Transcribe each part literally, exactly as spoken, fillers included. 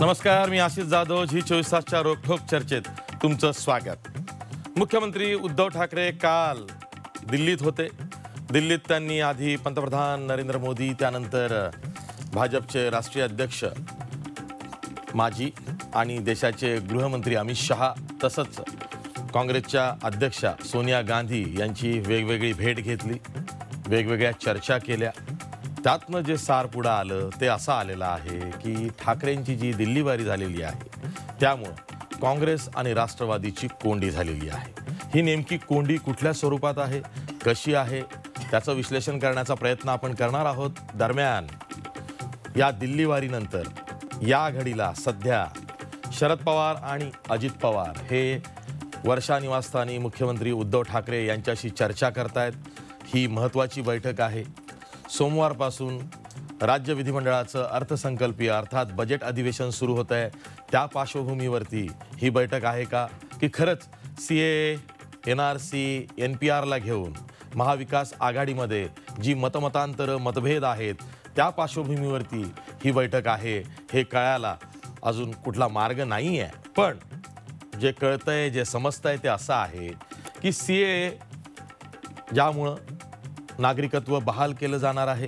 नमस्कार, मी आशिष जाधव. झी चोवीस तासच्या रोखोक चर्चेत तुमचं स्वागत. मुख्यमंत्री उद्धव ठाकरे काल दिल्लीत होते. दिल्लीत त्यांनी आधी पंतप्रधान नरेंद्र मोदी, त्यानंतर भाजपचे राष्ट्रीय अध्यक्ष माजी आणि देशाचे गृहमंत्री अमित शहा, तसंच काँग्रेसच्या अध्यक्षा सोनिया गांधी यांची वेगवेगळी भेट घेतली, वेगवेगळ्या चर्चा केल्या. त्यातनं जे सार पुढं आलं ते असं आलेलं आहे की ठाकरेंची जी दिल्लीवारी झालेली आहे त्यामुळं काँग्रेस आणि राष्ट्रवादीची कोंडी झालेली आहे. ही नेमकी कोंडी कुठल्या स्वरूपात आहे, कशी आहे, त्याचं विश्लेषण करण्याचा प्रयत्न आपण करणार आहोत. दरम्यान या दिल्लीवारीनंतर या घडीला सध्या शरद पवार आणि अजित पवार हे वर्षा निवासस्थानी मुख्यमंत्री उद्धव ठाकरे यांच्याशी चर्चा करतायत. ही महत्त्वाची बैठक आहे. सोमवारपासून राज्य विधिमंडळाचं अर्थसंकल्पीय अर्थात बजेट अधिवेशन सुरू होत आहे. त्या पार्श्वभूमीवरती ही बैठक आहे का, की खरंच C A N R C N P आरला घेऊन महाविकास आघाडीमध्ये जी मतमतांतरं मतभेद आहेत त्या पार्श्वभूमीवरती ही बैठक आहे, हे कळायला अजून कुठला मार्ग नाही आहे. पण जे कळतंय, जे समजतंय ते असं आहे की सी ए ज्यामुळं नागरिकत्व बहाल केलं जाणार आहे,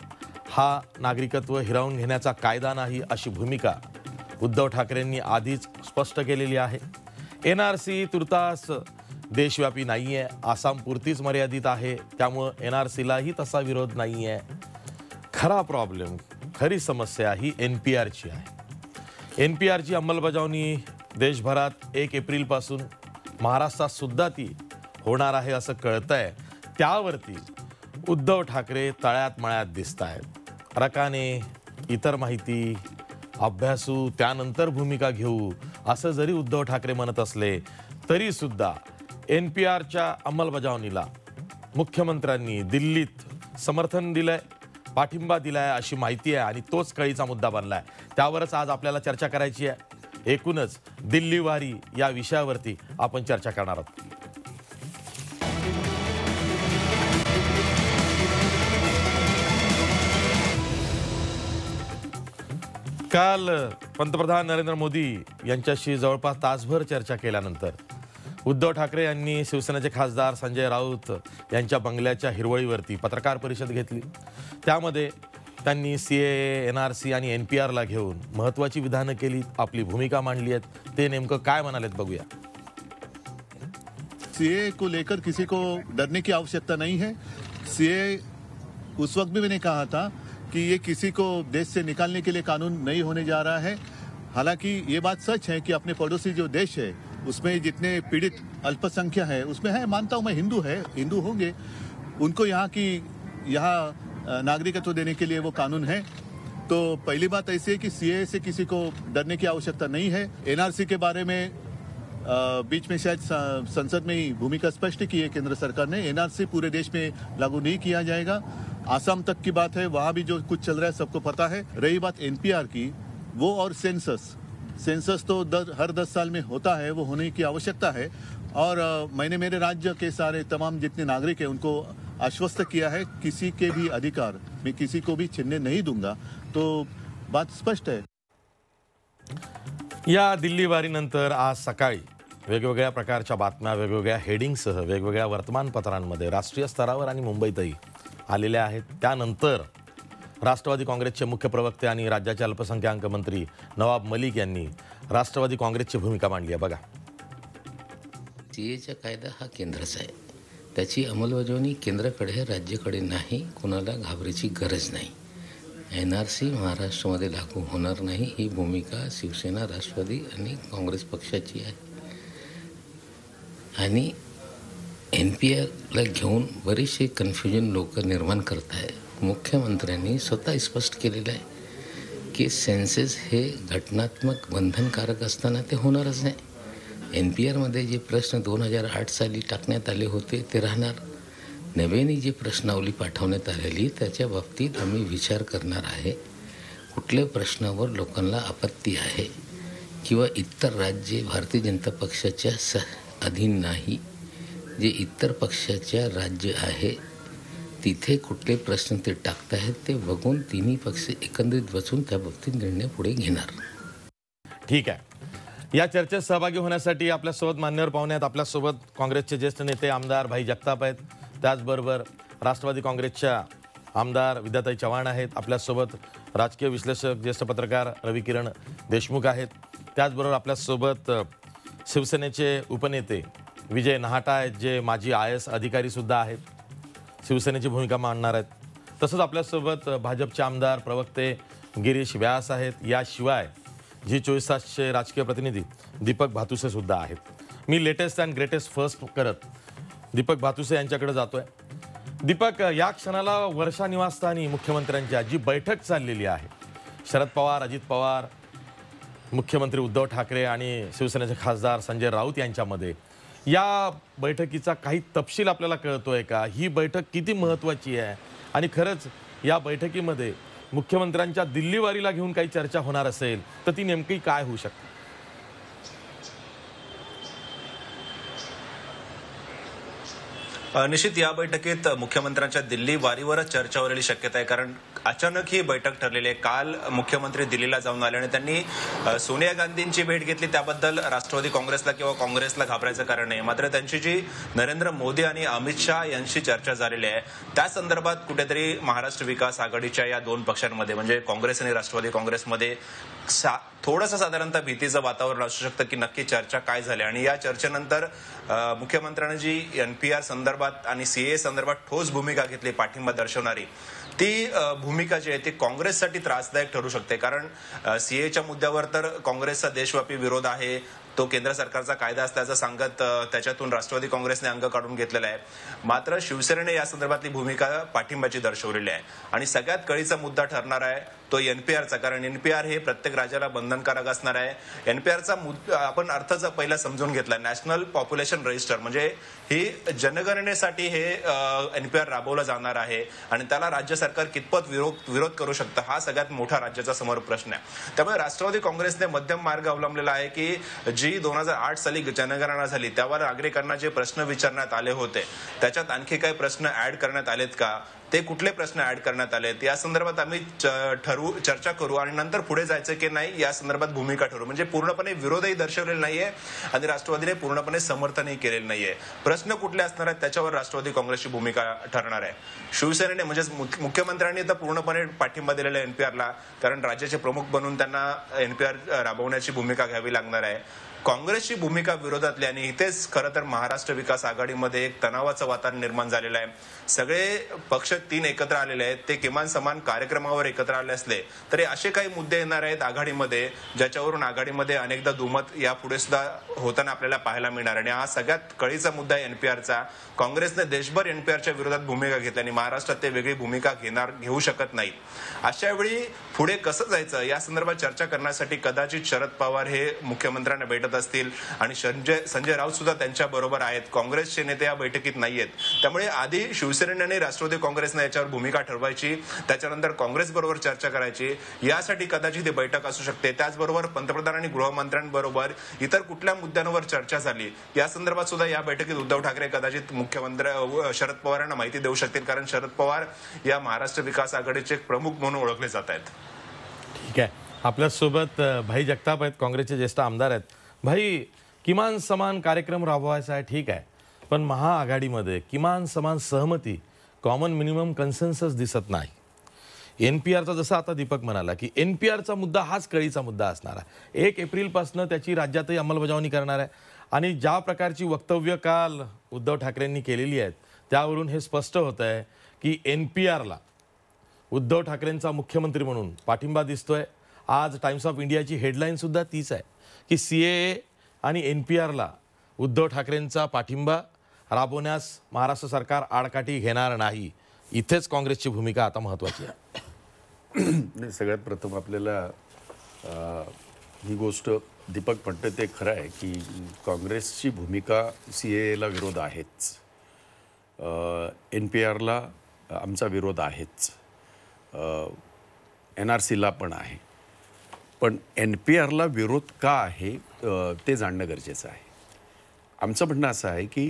हा नागरिकत्व हिरावून घेण्याचा कायदा नाही, अशी भूमिका उद्धव ठाकरेंनी आधीच स्पष्ट केलेली आहे. एन आर सी तुर्तास देशव्यापी नाही आहे, आसामपुरतीच मर्यादित आहे, त्यामुळं एन आर सीलाही तसा विरोध नाही आहे. खरा प्रॉब्लेम, खरी समस्या ही एन पी आरची आहे. एन पी आरची अंमलबजावणी देशभरात एक एप्रिलपासून महाराष्ट्रात सुद्धा ती होणार आहे असं कळतंय. त्यावरती उद्धव ठाकरे तळ्यात मळ्यात दिसत आहेत. रकाने इतर माहिती अभ्यासू, त्यानंतर भूमिका घेऊ असं जरी उद्धव ठाकरे म्हणत असले तरीसुद्धा एन पी आरच्या अंमलबजावणीला मुख्यमंत्र्यांनी दिल्लीत समर्थन दिलंय, पाठिंबा दिलाय अशी माहिती आहे आणि तोच कळीचा मुद्दा बनलाय. त्यावरच आज आपल्याला चर्चा करायची आहे. एकूणच दिल्लीवारी या विषयावरती आपण चर्चा करणार आहोत. काल पंतप्रधान नरेंद्र मोदी यांच्याशी जवळपास तासभर चर्चा केल्यानंतर उद्धव ठाकरे यांनी शिवसेनेचे खासदार संजय राऊत यांच्या बंगल्याच्या हिरवळीवरती पत्रकार परिषद घेतली. त्यामध्ये त्यांनी C A N R C आणि एन पी आरला घेऊन महत्त्वाची विधानं केली, आपली भूमिका मांडली आहेत. ते नेमकं काय म्हणालेत बघूया. सीए को लेकर किसी को डरने की आवश्यकता नहीं है. सीए उस वक्त भी मैंने कहा था कि ये किसी को देश से निकालने के लिए कानून नहीं होने जा रहा है. हालांकि ये बात सच है कि अपने पड़ोसी जो देश है उसमें जितने पीड़ित अल्पसंख्या है उसमें है, मानता हूं मैं, हिंदू है, हिंदू होंगे, उनको यहाँ की यहाँ नागरिकत्व देने के लिए वो कानून है. तो पहली बात ऐसी है कि सीए से किसी को डरने की आवश्यकता नहीं है. एन आर सी के बारे में बीच में शायद संसद में ही भूमिका स्पष्ट की है केंद्र सरकार ने. एन आर सी पूरे देश में लागू नहीं किया जाएगा. आसाम तक की बात है, वहाँ भी जो कुछ चल रहा है सबको पता है. रही बात एन पी आर की, वो और सेंसस सेंसस तो दर, हर दस साल में होता है, वो होने की आवश्यकता है. और आ, मैंने मेरे राज्य के सारे तमाम जितने नागरिक हैं उनको आश्वस्त किया है, किसी के भी अधिकार मैं किसी को भी छीनने नहीं दूंगा. तो बात स्पष्ट है. या दिल्लीवारीनंतर आज सकाळी वेगवेगळ्या प्रकारच्या बातम्या वेगवेगळ्या हेडिंगसह वेगवेगळ्या वर्तमानपत्रांमध्ये राष्ट्रीय स्तरावर आणि मुंबईतही आलेल्या आहेत. त्यानंतर राष्ट्रवादी काँग्रेसचे मुख्य प्रवक्ते आणि राज्याचे अल्पसंख्याक मंत्री नवाब मलिक यांनी राष्ट्रवादी काँग्रेसची भूमिका मांडली आहे. बघा. सीएचा कायदा हा केंद्राचा आहे, त्याची अंमलबजावणी केंद्राकडे आहे, राज्याकडे नाही. कोणाला घाबरायची गरज नाही. एन आर सी महाराष्ट्रामध्ये लागू होणार नाही, ही भूमिका शिवसेना, राष्ट्रवादी आणि काँग्रेस पक्षाची आहे. आणि एन पी आरला घेऊन बरेचसे कन्फ्युजन लोक निर्माण करत आहे. मुख्यमंत्र्यांनी स्वतः स्पष्ट केलेलं आहे की सेन्सेस हे घटनात्मक बंधनकारक असताना ते होणारच नाही. एन पी आरमध्ये जे प्रश्न दोन हजार आठ साली टाकण्यात आले होते ते राहणार. नव्याने जी प्रश्नावली पाठवण्यात आलेली त्याच्या बाबतीत आम्ही विचार करणार आहे. कुठल्या प्रश्नावर लोकांना आपत्ती आहे किंवा इतर राज्ये भारतीय जनता पक्षाच्या स अधीन नाही, जे इतर पक्षाच्या राज्य आहे तिथे कुठले प्रश्न ते टाकत आहेत ते बघून तिन्ही पक्ष एकंदरीत बसून त्या बाबतीत निर्णय पुढे घेणार. ठीक आहे. या चर्चेत सहभागी होण्यासाठी आपल्यासोबत मान्यवर पाहुणे आहेत. आपल्यासोबत काँग्रेसचे ज्येष्ठ नेते आमदार भाई जगताप आहेत. त्याचबरोबर राष्ट्रवादी काँग्रेसच्या आमदार विद्याताई चव्हाण आहेत. आपल्यासोबत राजकीय विश्लेषक ज्येष्ठ पत्रकार रवी किरण देशमुख आहेत. त्याचबरोबर आपल्यासोबत शिवसेनेचे उपनेते विजय नहाटा आहेत, जे माजी आय एस अधिकारीसुद्धा आहेत, शिवसेनेची भूमिका मांडणार आहेत. तसंच आपल्यासोबत भाजपचे आमदार प्रवक्ते गिरीश व्यास आहेत. याशिवाय जी चोवीस तासचे राजकीय प्रतिनिधी दीपक भातुसे सुद्धा आहेत. मी लेटेस्ट अँड ग्रेटेस्ट फर्स्ट करत दीपक भातुसे यांच्याकडे जातोय. दीपक, या क्षणाला वर्षा निवासस्थानी मुख्यमंत्र्यांची जी बैठक चाललेली आहे, शरद पवार, अजित पवार, मुख्यमंत्री उद्धव ठाकरे आणि शिवसेनेचे खासदार संजय राऊत यांच्यामध्ये, या बैठकीचा काही तपशील आपल्याला कळतोय का? ही बैठक किती महत्त्वाची आहे आणि खरंच या बैठकीमध्ये मुख्यमंत्र्यांच्या दिल्ली वारीला घेऊन काही चर्चा होणार असेल तर ती नेमकी काय होऊ शकते? निश्चित या बैठकीत मुख्यमंत्र्यांच्या दिल्ली वारीवरच चर्चा होण्याची शक्यता आहे, कारण अचानक ही बैठक ठरलेली आहे. काल मुख्यमंत्री दिल्लीला जाऊन आले आणि त्यांनी सोनिया गांधींची भेट घेतली. त्याबद्दल राष्ट्रवादी काँग्रेसला किंवा काँग्रेसला घाबरायचं कारण नाही. मात्र त्यांची जी नरेंद्र मोदी आणि अमित शहा यांची चर्चा झालेली आहे, त्या संदर्भात कुठेतरी महाराष्ट्र विकास आघाडीच्या या दोन पक्षांमध्ये म्हणजे काँग्रेस आणि राष्ट्रवादी काँग्रेसमध्ये सा थोडंसं साधारणतः भीतीचं वातावरण असू शकतं की नक्की चर्चा काय झाली. आणि या चर्चेनंतर मुख्यमंत्र्यांनी जी एनपीआर संदर्भात आणि सीए संदर्भात ठोस भूमिका घेतली, पाठिंबा दर्शवणारी, ती भूमिका जी आहे ती काँग्रेससाठी त्रासदायक ठरू शकते. कारण सीएच्या मुद्द्यावर तर काँग्रेसचा देशव्यापी विरोध आहे. तो केंद्र सरकारचा कायदा असल्याचं सांगत त्याच्यातून राष्ट्रवादी काँग्रेसने अंग काढून घेतलेला आहे. मात्र शिवसेनेने या संदर्भातली भूमिका पाठिंब्याची दर्शवलेली आहे. आणि सगळ्यात कळीचा मुद्दा ठरणार आहे तो एनपीआरचा, कारण एनपीआर हे प्रत्येक राज्याला बंधनकारक असणार आहे. एनपीआरचा मुद्दा आपण अर्थच पहिला समजून घेतला. नॅशनल पॉप्युलेशन रजिस्टर म्हणजे ही जनगणनेसाठी हे एनपीआर राबवलं जाणार आहे आणि त्याला राज्य सरकार कितपत विरोध विरोध करू शकतं, हा सगळ्यात मोठा राज्याचा समोर प्रश्न आहे. त्यामुळे राष्ट्रवादी काँग्रेसने मध्यम मार्ग अवलंबलेला आहे की जी दोन हजार आठ साली जनगणना झाली त्यावर नागरिकांना जे प्रश्न विचारण्यात आले होते त्याच्यात आणखी काही प्रश्न ऍड करण्यात आलेत का, ते कुठले प्रश्न ऍड करण्यात आलेत या संदर्भात आम्ही ठरवू चर्चा करू आणि नंतर पुढे जायचं की नाही या संदर्भात भूमिका ठरवू. म्हणजे पूर्णपणे विरोधही दर्शवलेला नाहीये आणि राष्ट्रवादीने पूर्णपणे समर्थनही केलेलं नाहीये. प्रश्न कुठले असणार आहेत त्याच्यावर राष्ट्रवादी काँग्रेसची भूमिका ठरणार आहे. शिवसेनेने म्हणजेच मुख्यमंत्र्यांनी तर पूर्णपणे पाठिंबा दिलेला आहे एनपीआरला, कारण राज्याचे प्रमुख बनून त्यांना एनपीआर राबवण्याची भूमिका घ्यावी लागणार आहे. काँग्रेसची भूमिका विरोधातली आणि इथेच खरं तर महाराष्ट्र विकास आघाडीमध्ये एक तणावाचं वातावरण निर्माण झालेलं आहे. सगळे पक्ष तीन एकत्र आलेले आहेत, ते किमान समान कार्यक्रमावर एकत्र आले असले तरी असे काही मुद्दे येणार आहेत आघाडीमध्ये ज्याच्यावरून आघाडीमध्ये अनेकदा दुमत यापुढे सुद्धा होताना आपल्याला पाहायला मिळणार. आणि हा सगळ्यात कळीचा मुद्दा आहे एनपीआरचा. काँग्रेसने देशभर एनपीआरच्या विरोधात भूमिका घेतली आणि महाराष्ट्रात ते वेगळी भूमिका घेणार घेऊ शकत नाहीत. अशा वेळी पुढे कसं जायचं या संदर्भात चर्चा करण्यासाठी कदाचित शरद पवार हे मुख्यमंत्र्यांना भेटत असतील आणि संजय संजय राऊत सुद्धा त्यांच्या बरोबर आहेत. काँग्रेसचे नेते या बैठकीत नाहीयेत. त्यामुळे आधी शिवसेनेने आणि राष्ट्रवादी काँग्रेसने याच्यावर भूमिका ठरवायची, त्याच्यानंतर काँग्रेस बरोबर चर्चा करायची. यासाठी कदाचित ही बैठक असू शकते. त्याचबरोबर पंतप्रधान आणि गृहमंत्र्यांबरोबर इतर कुठल्या मुद्द्यांवर चर्चा झाली या संदर्भात सुद्धा या बैठकीत उद्धव ठाकरे कदाचित मुख्यमंत्री शरद पवारांना माहिती देऊ शकतील, कारण शरद पवार या महाराष्ट्र विकास आघाडीचे प्रमुख म्हणून ओळखले जात आहेत. ठीक आहे. आपल्यासोबत भाई जगताप आहेत, काँग्रेसचे ज्येष्ठ आमदार आहेत. भाई, किमान समान कार्यक्रम राबवायचा आहे, ठीक आहे, पण महाआघाडीमध्ये किमान समान सहमती, कॉमन मिनिमम कन्सेन्सस दिसत नाही. एन पी आरचा जसं आता दीपक म्हणाला की एन पी आरचा मुद्दा हाच कळीचा मुद्दा असणार आहे. एक एप्रिलपासून त्याची राज्यातही अंमलबजावणी करणार आहे आणि ज्या प्रकारची वक्तव्य काल उद्धव ठाकरेंनी केलेली आहेत त्यावरून हे स्पष्ट होत आहे की एन पी आरला उद्धव ठाकरेंचा मुख्यमंत्री म्हणून पाठिंबा दिसतोय. आज टाइम्स ऑफ इंडियाची हेडलाईन सुद्धा तीच आहे की सी ए आणि एन पी आरला उद्धव ठाकरेंचा पाठिंबा राबवण्यास महाराष्ट्र सरकार आडकाठी घेणार नाही. इथेच काँग्रेसची भूमिका आता महत्त्वाची आहे. सगळ्यात प्रथम आपल्याला ही गोष्ट दीपक म्हणते ते खरं आहे की काँग्रेसची भूमिका सी एला विरोध आहेच, एन पी आरला आमचा विरोध आहेच, एन आर सीला पण आहे. पण एन पी आरला विरोध का आहे ते जाणणं गरजेचं आहे. आमचं म्हणणं असं आहे की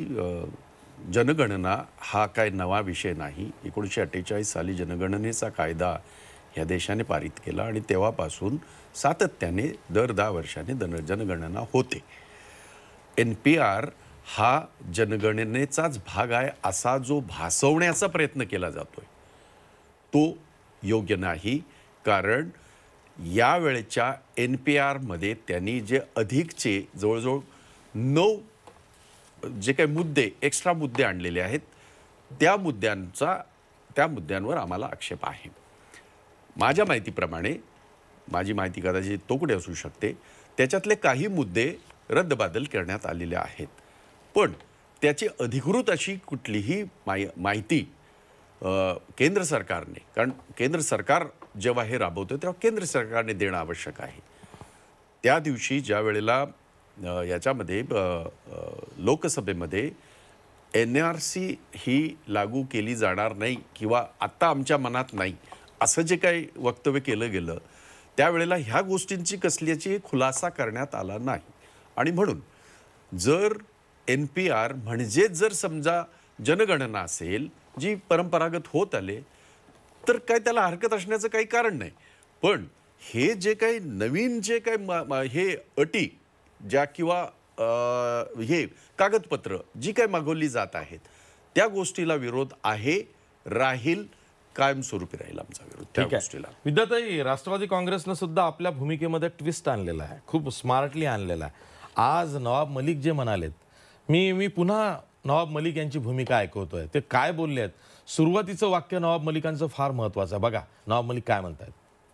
जनगणना हा काय नवा विषय नाही. एकोणीसशे अठ्ठेचाळीस साली जनगणनेचा कायदा या देशाने पारित केला आणि तेव्हापासून सातत्याने दर दहा वर्षांनी दन जनगणना होते. एन पी आर हा जनगणनेचाच भाग आहे असा जो भासवण्याचा प्रयत्न केला जातोय तो योग्य नाही. कारण यावेळेच्या एन पी आरमध्ये त्यांनी जे अधिकचे जवळजवळ नऊ जे काही मुद्दे एक्स्ट्रा मुद्दे आणलेले आहेत त्या मुद्द्यांचा त्या मुद्द्यांवर आम्हाला आक्षेप आहे. माझ्या माहितीप्रमाणे, माझी माहिती कदाचित तोकडे असू शकते, त्याच्यातले काही मुद्दे रद्दबादल करण्यात आलेले आहेत. पण त्याची अधिकृत अशी कुठलीही माहि माहिती केंद्र सरकारने, कारण केंद्र सरकार जेव्हा हे राबवतं तेव्हा केंद्र सरकारने देणं आवश्यक आहे. त्या दिवशी ज्या वेळेला याच्यामध्ये लोकसभेमध्ये एन आर सी ही लागू केली जाणार नाही किंवा आत्ता आमच्या मनात नाही असं जे काही वक्तव्य केलं गेलं त्यावेळेला ह्या गोष्टींची कसल्याची खुलासा करण्यात आला नाही. आणि म्हणून जर एन पी आर म्हणजे जर समजा जनगणना असेल जी परंपरागत होत आले तर काय त्याला हरकत असण्याचं काही कारण नाही. पण हे जे काही नवीन जे काही हे अटी ज्या किंवा हे कागदपत्र जी काही मागवली जात आहेत त्या गोष्टीला विरोध आहे, राहील, कायमस्वरूपी राहील आमचा विरोध त्या गोष्टीला. विद्याताई, राष्ट्रवादी काँग्रेसनं सुद्धा आपल्या भूमिकेमध्ये ट्विस्ट आणलेला आहे, खूप स्मार्टली आणलेला आहे. आज नवाब मलिक जे म्हणालेत, मी मी पुन्हा नवाब मलिक यांची भूमिका ऐकवतोय, ते काय बोलले आहेत. सुरुवातीचं वाक्य नवाब मलिकांचं फार महत्वाचं आहे. बघा नवाब मलिक काय म्हणतात.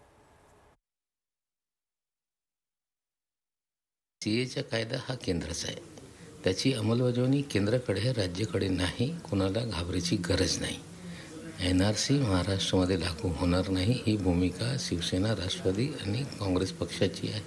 सीएचा कायदा हा केंद्राचा आहे, त्याची अंमलबजावणी केंद्राकडे, राज्याकडे नाही. कोणाला घाबरायची गरज नाही. एन आर सी महाराष्ट्रामध्ये लागू होणार नाही ही भूमिका शिवसेना, राष्ट्रवादी आणि काँग्रेस पक्षाची आहे.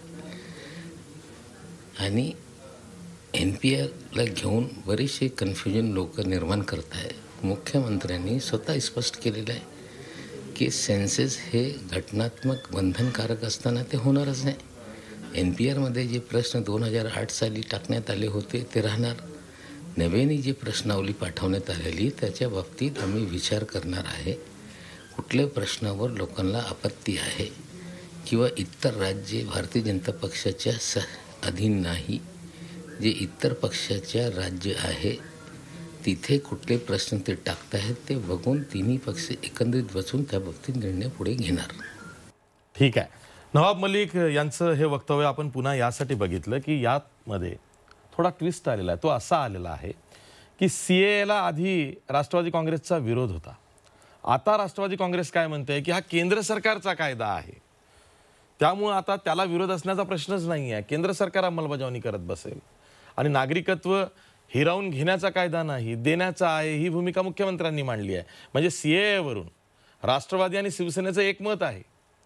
आणि एन पी आरला घेऊन बरेचसे कन्फ्युजन लोक निर्माण करत आहे. मुख्यमंत्र्यांनी स्वतः स्पष्ट केलेलं आहे की सेन्सेस हे घटनात्मक बंधनकारक असताना ते होणारच नाही. एन पी आरमध्ये जे प्रश्न दोन हजार आठ साली टाकण्यात आले होते ते राहणार. नव्याने जी प्रश्नावली पाठवण्यात आलेली त्याच्या बाबतीत आम्ही विचार करणार आहे. कुठल्या प्रश्नावर लोकांना आपत्ती आहे किंवा इतर राज्ये भारतीय जनता पक्षाच्या स अधीन नाही, जे इतर पक्षाच्या राज्य आहे तिथे कुठले प्रश्न ते टाकत आहेत ते बघून तिन्ही पक्ष एकंदरीत बसून त्या बाबतीत निर्णय पुढे घेणार. ठीक आहे. नवाब मलिक यांचं हे वक्तव्य आपण पुन्हा यासाठी बघितलं की यामध्ये थोडा ट्विस्ट आलेला आहे. तो असा आलेला आहे की सी एला आधी राष्ट्रवादी काँग्रेसचा विरोध होता. आता राष्ट्रवादी काँग्रेस काय म्हणते की हा केंद्र सरकारचा कायदा आहे, त्यामुळे आता त्याला विरोध असण्याचा प्रश्नच नाही आहे. केंद्र सरकार अंमलबजावणी करत बसेल आणि नागरिकत्व हिरावून घेण्याचा कायदा नाही, देण्याचा आहे, ही भूमिका मुख्यमंत्र्यांनी मांडली आहे. म्हणजे सी ए वरून राष्ट्रवादी आणि शिवसेनेचं एकमत आहे.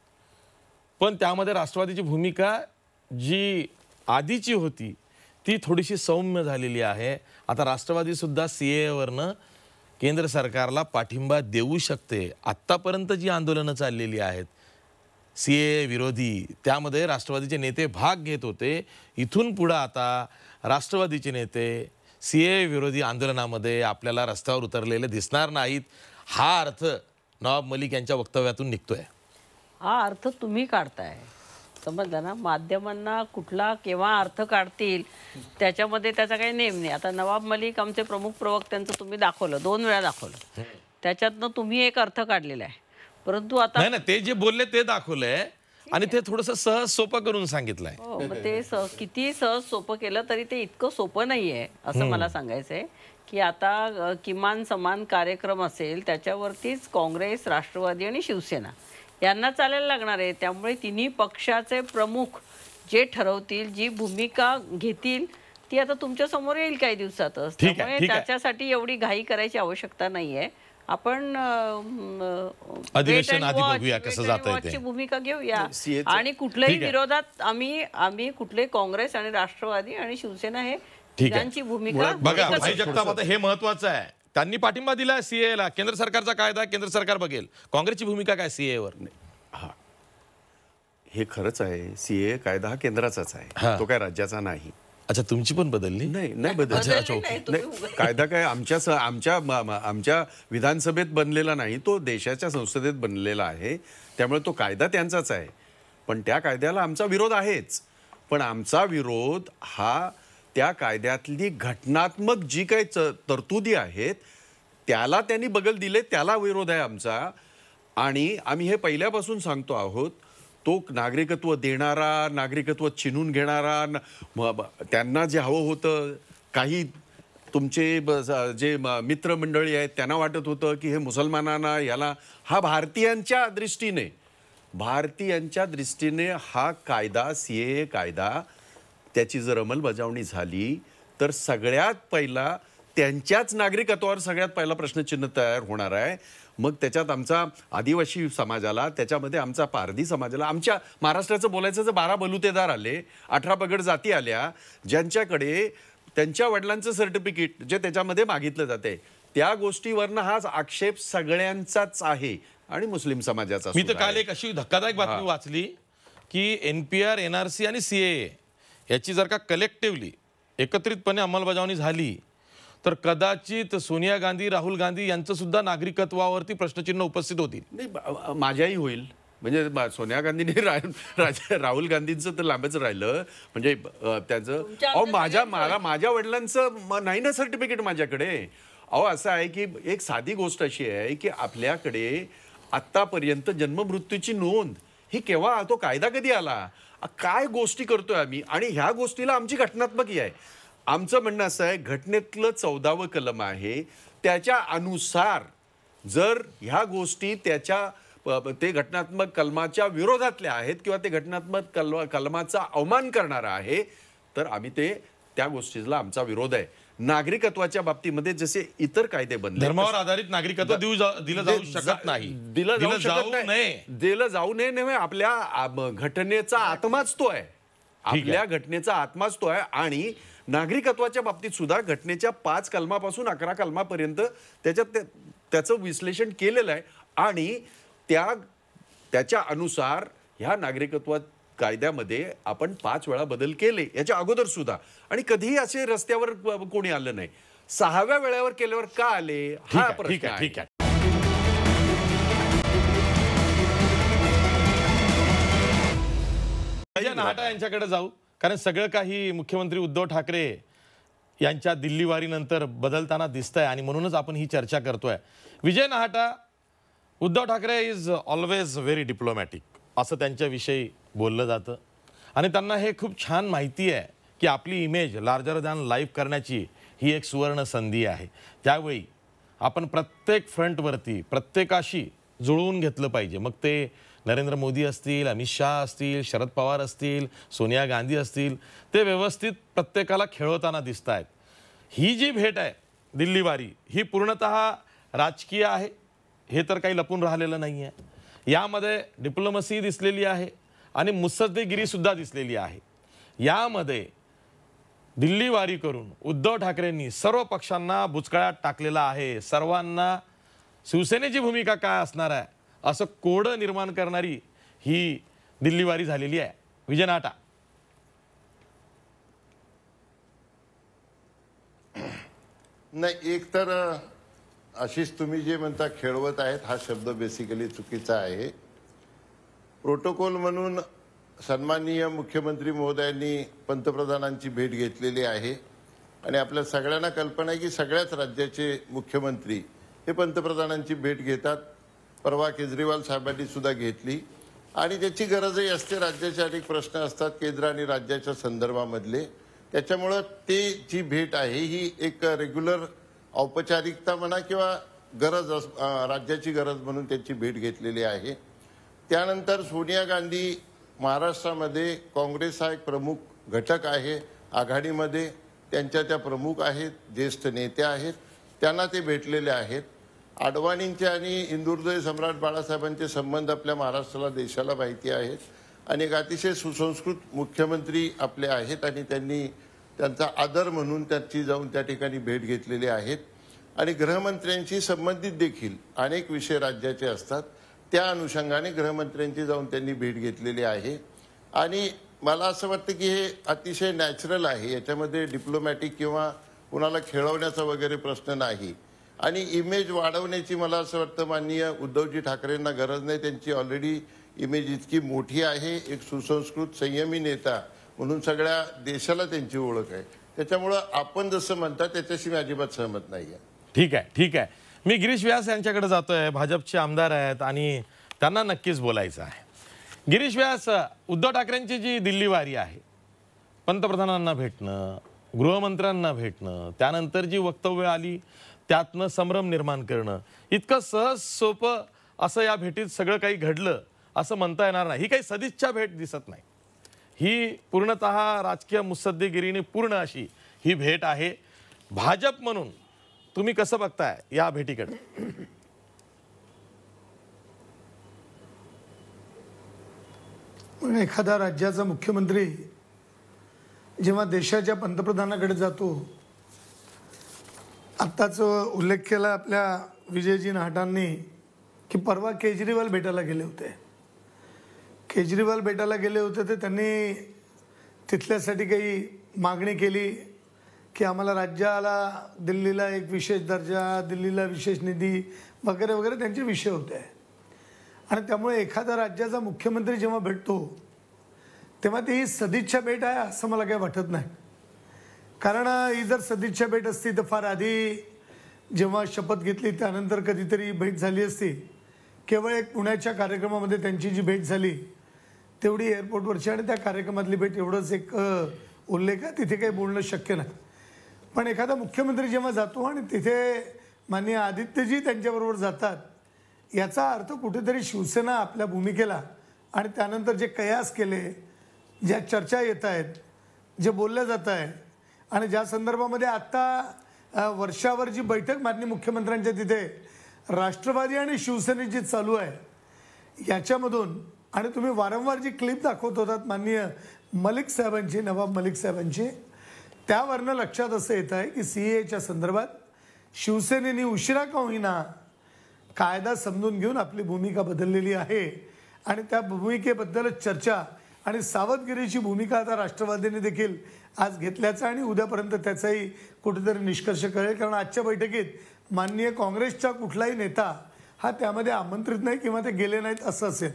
पण त्यामध्ये राष्ट्रवादीची भूमिका जी आधीची होती ती थोडीशी सौम्य झालेली आहे. आता राष्ट्रवादी सुद्धा सी ए वरनं केंद्र सरकारला पाठिंबा देऊ शकते. आत्तापर्यंत जी आंदोलनं चाललेली आहेत सी ए विरोधी, त्यामध्ये राष्ट्रवादीचे नेते भाग घेत होते. इथून पुढं आता राष्ट्रवादीचे नेते सी ए विरोधी आंदोलनामध्ये आपल्याला रस्त्यावर उतरलेले दिसणार नाहीत. हा अर्थ नवाब मलिक यांच्या वक्तव्यातून निघतोय. हा अर्थ तुम्ही काढताय, समजलं ना. माध्यमांना कुठला केव्हा अर्थ काढतील त्याच्यामध्ये त्याचा काही नेम नाही. आता नवाब मलिक आमचे प्रमुख प्रवक्त्यांचं तुम्ही दाखवलं, दोन वेळा दाखवलं, त्याच्यातनं तुम्ही एक अर्थ काढलेला आहे. परंतु आता नाही ना, ते जे बोलले ते दाखवलंय आणि ते थोडंसं सहज सोपं करून सांगितलंय. हो, मग ते स किती सहज सोपं केलं तरी ते इतकं सोपं नाहीये असं मला सांगायचंय. की आता किमान समान कार्यक्रम असेल त्याच्यावरतीच काँग्रेस, राष्ट्रवादी आणि शिवसेना यांना चालायला लागणार आहे. त्यामुळे तिन्ही पक्षाचे प्रमुख जे ठरवतील, जी भूमिका घेतील ती आता तुमच्या समोर येईल काही दिवसातच. त्यामुळे त्याच्यासाठी एवढी घाई करायची आवश्यकता नाहीये. आपण अधिवेशन आधी बघूया कसं जातंय ते. भूमिका घेऊया आणि कुठल्याही विरोधात आम्ही आम्ही कुठले काँग्रेस आणि राष्ट्रवादी आणि शिवसेना हे त्यांची भूमिका बघा. भाई जगताप, आता हे महत्वाचं आहे, त्यांनी पाठिंबा दिला सीएला, केंद्र सरकारचा कायदा केंद्र सरकार बघेल. काँग्रेसची भूमिका काय सीए वर? हा, हे खरंच आहे. सीए कायदा हा केंद्राचाच आहे, तो काय राज्याचा नाही. अच्छा, तुमची पण बदलली? नाही नाही बदल अच्छा, अच्छा, ओके. नाही, तुम्ही नाही, कायदा काय आमच्या स- आमच्या म- म- आमच्या विधानसभेत बनलेला नाही, तो देशाच्या संसदेत बनलेला आहे. त्यामुळे तो कायदा त्यांचाच आहे. पण त्या कायद्याला आमचा विरोध आहेच. पण आमचा विरोध हा त्या कायद्यातली घटनात्मक जी काही च- तरतुदी आहेत त्याला त्यांनी बगल दिले, त्याला विरोध आहे आमचा. आणि आम्ही हे पहिल्यापासून सांगतो आहोत, तो नागरिकत्व देणारा, नागरिकत्व चिनून घेणारा, न- म- ब- त्यांना जे हवं होतं, काही तुमचे ब- ज- जे म- मित्रमंडळी आहेत त्यांना वाटत होतं की हे मुसलमानांना याला, हा भारतीयांच्या दृष्टीने भारतीयांच्या दृष्टीने हा कायदा सी ए कायदा त्याची जर अंमलबजावणी झाली तर सगळ्यात पहिला त्यांच्याच नागरिकत्वावर सगळ्यात पहिला प्रश्नचिन्ह तयार होणार आहे. मग त्याच्यात आमचा आदिवासी समाजाला, त्याच्यामध्ये आमचा पारधी समाजाला, आमच्या महाराष्ट्राचं बोलायचं तर बारा बलुतेदार आले, अठरा पगड जाती आल्या, ज्यांच्याकडे त्यांच्या वडिलांचं सर्टिफिकेट जे त्याच्यामध्ये मागितलं जाते, त्या गोष्टीवरनं हाच आक्षेप सगळ्यांचाच आहे आणि मुस्लिम समाजाचा मी तर सुद्धा काल आहे. एक अशी धक्कादायक बातमी वाचली की N P R, N R C आणि सी ए याची जर का कलेक्टिव्हली एकत्रितपणे अंमलबजावणी झाली तर कदाचित सोनिया गांधी, राहुल गांधी यांचं सुद्धा नागरिकत्वावरती प्रश्नचिन्ह उपस्थित होतील. नाही, ब- माझ्याही होईल. म्हणजे ब- सोनिया गांधीने रा- रा- राहुल गांधींचं तर लांबच राहिलं. म्हणजे अ, त्याचं तुमच्या अहो आमच्या माझ्या सगळ्यांचं मला माझ्या वडिलांचं म- नाही ना सर्टिफिकेट माझ्याकडे. अहो असं आहे की एक साधी गोष्ट अशी आहे की आपल्याकडे आत्तापर्यंत जन्ममृत्यूची नोंद ही केव्हा, तो कायदा कधी आला, अ, काय गोष्टी करतोय आम्ही. आणि ह्या गोष्टीला आमची घटनात्मक ही आहे. आमचं म्हणणं असं आहे, घटनेतलं चौदावं कलम आहे त्याच्या अनुसार जर ह्या गोष्टी त्याच्या प- ते घटनात्मक कलमाच्या विरोधातल्या आहेत किंवा ते घटनात्मक कलमा कलमाचा अवमान करणारा आहे तर आम्ही ते त्या गोष्टीला आमचा विरोध आहे. नागरिकत्वाच्या बाबतीमध्ये जसे इतर कायदे बनले, धर्मावर आधारित नागरिकत्व देऊ जा- दिलं जाऊ शकत नाही, दिलं जाऊ शकत जाऊ नाही. नये. दिलं जाऊ नये नव्हे, आपल्या आ- घटनेचा आत्माच तो आहे. आपल्या घटनेचा आत्माच तो आहे. आणि नागरिकत्वाच्या बाबतीत सुद्धा घटनेच्या पाच कलमापासून अकरा कलमापर्यंत त्याच्यात ते- त्याचं विश्लेषण केलेलं आहे. आणि त्या त्याच्या अनुसार ह्या नागरिकत्व कायद्यामध्ये आपण पाच वेळा बदल केले याच्या अगोदर सुद्धा, आणि कधीही असे रस्त्यावर कोणी आलं नाही. सहाव्या वेळेवर केल्यावर का आले ठीक हा आहे, प्रश्न ठीक आहे, आहे. ठीक आहे. विजय नाहटा यांच्याकडे जाऊ, कारण सगळं काही मुख्यमंत्री उद्धव ठाकरे यांच्या दिल्ली वारीनंतर बदलताना दिसतंय आणि म्हणूनच आपण ही चर्चा करतोय. Vijay Nahata, Uddhav Thackeray is always very diplomatic असं त्यांच्याविषयी बोललं जातं आणि त्यांना हे खूप छान माहिती आहे की आपली इमेज लार्जर दॅन लाईफ करण्याची ही एक सुवर्ण संधी आहे. त्यावेळी आपण प्रत्येक फ्रंटवरती प्रत्येकाशी जुळवून घेतलं पाहिजे. मग ते नरेंद्र मोदी असतील, अमित शहा असतील, शरद पवार असतील, सोनिया गांधी असतील, ते व्यवस्थित प्रत्येकाला खेळवताना दिसत आहेत. ही जी भेट आहे दिल्ली वारी, ही पूर्णतः राजकीय आहे, हे तर काही लपून राहिलेलं नाही आहे. यामध्ये डिप्लोमसी दिसलेली आहे आणि मुत्सद्देगिरी सुद्धा दिसलेली आहे. यामध्ये दिल्ली वारी करून उद्धव ठाकरेंनी सर्व पक्षांना बुचकळ्यात टाकलेला आहे. सर्वांना शिवसेनेची भूमिका काय असणार आहे असं कोडं निर्माण करणारी ही दिल्ली वारी झालेली आहे. विजय नाहटा. नाही, एक तर आशिष तुम्ही जे म्हणता खेळवत आहेत हा शब्द बेसिकली चुकीचा आहे. प्रोटोकॉल म्हणून सन्माननीय मुख्यमंत्री महोदयांनी पंतप्रधानांची भेट घेतलेली आहे आणि आपल्या सगळ्यांना कल्पना आहे की सगळ्याच राज्याचे मुख्यमंत्री हे पंतप्रधानांची भेट घेतात. परवा केजरीवाल साहेबांनी सुद्धा घेतली आणि त्याची गरजही असते. राज्याचे अनेक प्रश्न असतात केंद्र आणि राज्याच्या संदर्भामधले, त्याच्यामुळं ते जी भेट आहे ही एक रेग्युलर औपचारिकता म्हणा किंवा गरज राज्याची गरज म्हणून त्याची भेट घेतलेली आहे. त्यानंतर सोनिया गांधी महाराष्ट्रामध्ये काँग्रेस हा एक प्रमुख घटक आहे आघाडीमध्ये, त्यांच्या त्या प्रमुख आहेत, ज्येष्ठ नेत्या आहेत, त्यांना ते भेटलेले आहेत. अडवाणींचे आणि हिंदुहृदय सम्राट बाळासाहेबांचे संबंध आपल्या महाराष्ट्राला देशाला माहिती आहेत आणि एक अतिशय सुसंस्कृत मुख्यमंत्री आपले आहेत आणि त्यांनी त्यांचा आदर म्हणून त्याची जाऊन त्या ठिकाणी भेट घेतलेली आहेत. आणि गृहमंत्र्यांशी संबंधित देखील अनेक विषय राज्याचे असतात, त्या अनुषंगाने गृहमंत्र्यांची जाऊन त्यांनी भेट घेतलेली आहे. आणि मला असं वाटतं की हे अतिशय नॅचरल आहे, याच्यामध्ये डिप्लोमॅटिक किंवा कुणाला खेळवण्याचा वगैरे प्रश्न नाही आणि इमेज वाढवण्याची मला असं वाटतं माननीय उद्धवजी ठाकरेंना गरज नाही. त्यांची ऑलरेडी इमेज इतकी मोठी आहे, एक सुसंस्कृत संयमी नेता म्हणून सगळ्या देशाला त्यांची ओळख आहे. त्याच्यामुळं आपण जसं म्हणता त्याच्याशी मी अजिबात सहमत नाही आहे. ठीक आहे ठीक आहे मी गिरीश व्यास यांच्याकडे जातोय. भाजपचे आमदार आहेत आणि त्यांना नक्कीच बोलायचं आहे. गिरीश व्यास, उद्धव ठाकरेंची जी दिल्ली वारी आहे, पंतप्रधानांना भेटणं, गृहमंत्र्यांना भेटणं, त्यानंतर जी वक्तव्य आली त्यातनं संभ्रम निर्माण करणं, इतकं सहज सोपं असं या भेटीत सगळं काही घडलं असं म्हणता येणार नाही. ही काही सदिच्छा भेट दिसत नाही. ही पूर्णतः राजकीय मुत्सद्देगिरीने पूर्ण अशी ही भेट आहे. भाजप म्हणून तुम्ही कसं बघताय या भेटीकडे? एखादा राज्याचा मुख्यमंत्री जेव्हा देशाच्या पंतप्रधानाकडे जातो, आत्ताच उल्लेख केला आपल्या विजयजी नाहटांनी की परवा केजरीवाल भेटायला गेले होते. केजरीवाल भेटायला गेले होते तर त्यांनी तिथल्यासाठी काही मागणी केली की आम्हाला राज्याला, दिल्लीला एक विशेष दर्जा, दिल्लीला विशेष निधी वगैरे वगैरे त्यांचे विषय होते. आणि त्यामुळे एखादा राज्याचा मुख्यमंत्री जेव्हा भेटतो तेव्हा ती सदिच्छा भेट आहे असं मला काही वाटत नाही. कारण ही जर सदिच्छा भेट असती तर फार आधी जेव्हा शपथ घेतली त्यानंतर कधीतरी भेट झाली असती. केवळ एक पुण्याच्या कार्यक्रमामध्ये त्यांची जी भेट झाली तेवढी एअरपोर्टवरची आणि त्या कार्यक्रमातली भेट एवढंच एक उल्लेख आहे, तिथे काही बोलणं शक्य नाही. पण एखादा मुख्यमंत्री जेव्हा जातो आणि तिथे माननीय आदित्यजी त्यांच्याबरोबर जातात, याचा अर्थ कुठेतरी शिवसेना आपल्या भूमिकेला आणि त्यानंतर जे कयास केले, ज्या चर्चा येत आहेत, जे बोललं जात आहे आणि ज्या संदर्भामध्ये आत्ता वर्षावर जी बैठक माननीय मुख्यमंत्र्यांच्या तिथे राष्ट्रवादी आणि शिवसेनेची चालू आहे, याच्यामधून आणि तुम्ही वारंवार जी क्लिप दाखवत होतात माननीय मलिक साहेबांची, नवाब मलिक साहेबांची, त्यावरनं लक्षात असं येत आहे की सी एच्या संदर्भात शिवसेनेने उशिरा का होईना कायदा समजून घेऊन आपली भूमिका बदललेली आहे आणि त्या भूमिकेबद्दलच चर्चा आणि सावधगिरीची भूमिका आता राष्ट्रवादीने देखील आज घेतल्याचा आणि उद्यापर्यंत त्याचाही कुठेतरी निष्कर्ष कळेल. कारण आजच्या बैठकीत माननीय काँग्रेसचा कुठलाही नेता हा त्यामध्ये आमंत्रित नाही किंवा ते गेले नाहीत असं असेल.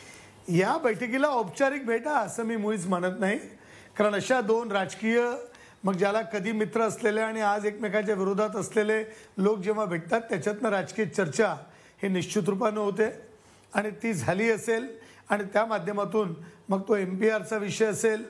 या बैठकीला औपचारिक भेटा असं मी मुळीच मानत नाही. कारण अशा दोन राजकीय, मग ज्याला कधी मित्र असलेले आणि आज एकमेकांच्या विरोधात असलेले लोक जेव्हा भेटतात त्याच्यातनं राजकीय चर्चा हे निश्चित रूपानं होते आणि ती झाली असेल आणि त्या माध्यमातून मग तो एम पी आरचा विषय असेल,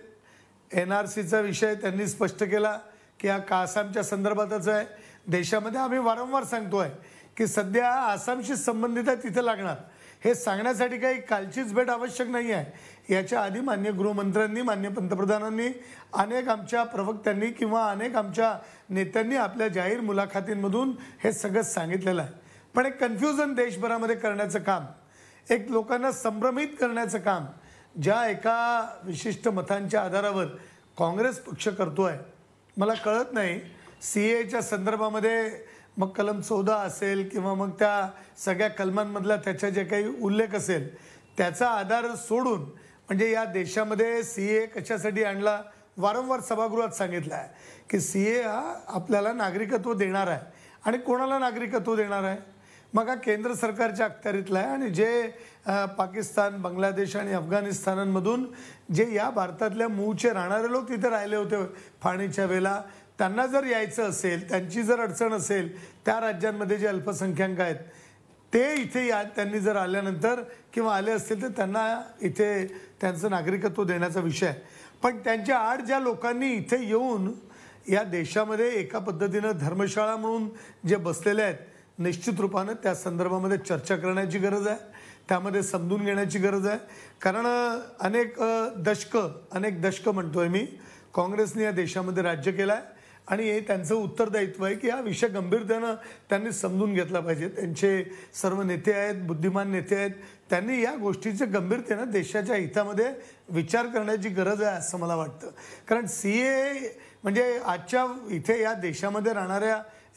एन आर सीचा विषय त्यांनी स्पष्ट केला की हा का आसामच्या संदर्भातच आहे. देशामध्ये आम्ही वारंवार सांगतोय की सध्या आसामशी संबंधित आहे, तिथे लागणार. हे सांगण्यासाठी काही कालचीच भेट आवश्यक नाही आहे. याच्या आधी मान्य गृहमंत्र्यांनी, मान्य पंतप्रधानांनी, अनेक आमच्या प्रवक्त्यांनी किंवा अनेक आमच्या नेत्यांनी आपल्या जाहीर मुलाखतींमधून हे सगळं सांगितलेलं आहे. पण एक कन्फ्युजन देशभरामध्ये करण्याचं काम, एक लोकांना संभ्रमित करण्याचं काम ज्या एका विशिष्ट मतांच्या आधारावर काँग्रेस पक्ष करतोय, मला कळत नाही. सी एच्या संदर्भामध्ये मग कलम चौदा असेल किंवा मग त्या सगळ्या कलमांमधला त्याच्या जे काही उल्लेख असेल त्याचा आधार सोडून, म्हणजे या देशामध्ये सी ए कशासाठी आणला, वारंवार सभागृहात सांगितलं आहे की सी ए हा आपल्याला नागरिकत्व देणार आहे. आणि कोणाला नागरिकत्व देणार आहे? मग हा केंद्र सरकारच्या अखत्यारीतला आहे. आणि जे पाकिस्तान, बांगलादेश आणि अफगाणिस्तानांमधून जे या भारतातल्या मूळचे राहणारे लोक तिथे राहिले होते फाळणीच्या वेळेला, त्यांना जर यायचं असेल, त्यांची जर अडचण असेल, त्या राज्यांमध्ये जे अल्पसंख्याक आहेत ते इथे या, त्यांनी जर आल्यानंतर किंवा आले असतील तर त्यांना इथे त्यांचं नागरिकत्व देण्याचा विषय आहे. पण त्यांच्या आड ज्या लोकांनी इथे येऊन या देशामध्ये एका पद्धतीनं धर्मशाळा म्हणून जे बसलेले आहेत, निश्चित रूपानं त्या संदर्भामध्ये चर्चा करण्याची गरज आहे, त्यामध्ये समजून घेण्याची गरज आहे. कारण अनेक दशकं अनेक दशकं म्हणतोय मी, काँग्रेसने या देशामध्ये राज्य केलं आहे आणि हे त्यांचं उत्तरदायित्व आहे की हा विषय गंभीरतेनं त्यांनी समजून घेतला पाहिजे. त्यांचे सर्व नेते आहेत, बुद्धिमान नेते आहेत, त्यांनी या गोष्टीचे गंभीरतेनं देशाच्या हितामध्ये विचार करण्याची गरज आहे असं मला वाटतं. कारण सी ए म्हणजे आजच्या इथे या देशामध्ये राहणाऱ्या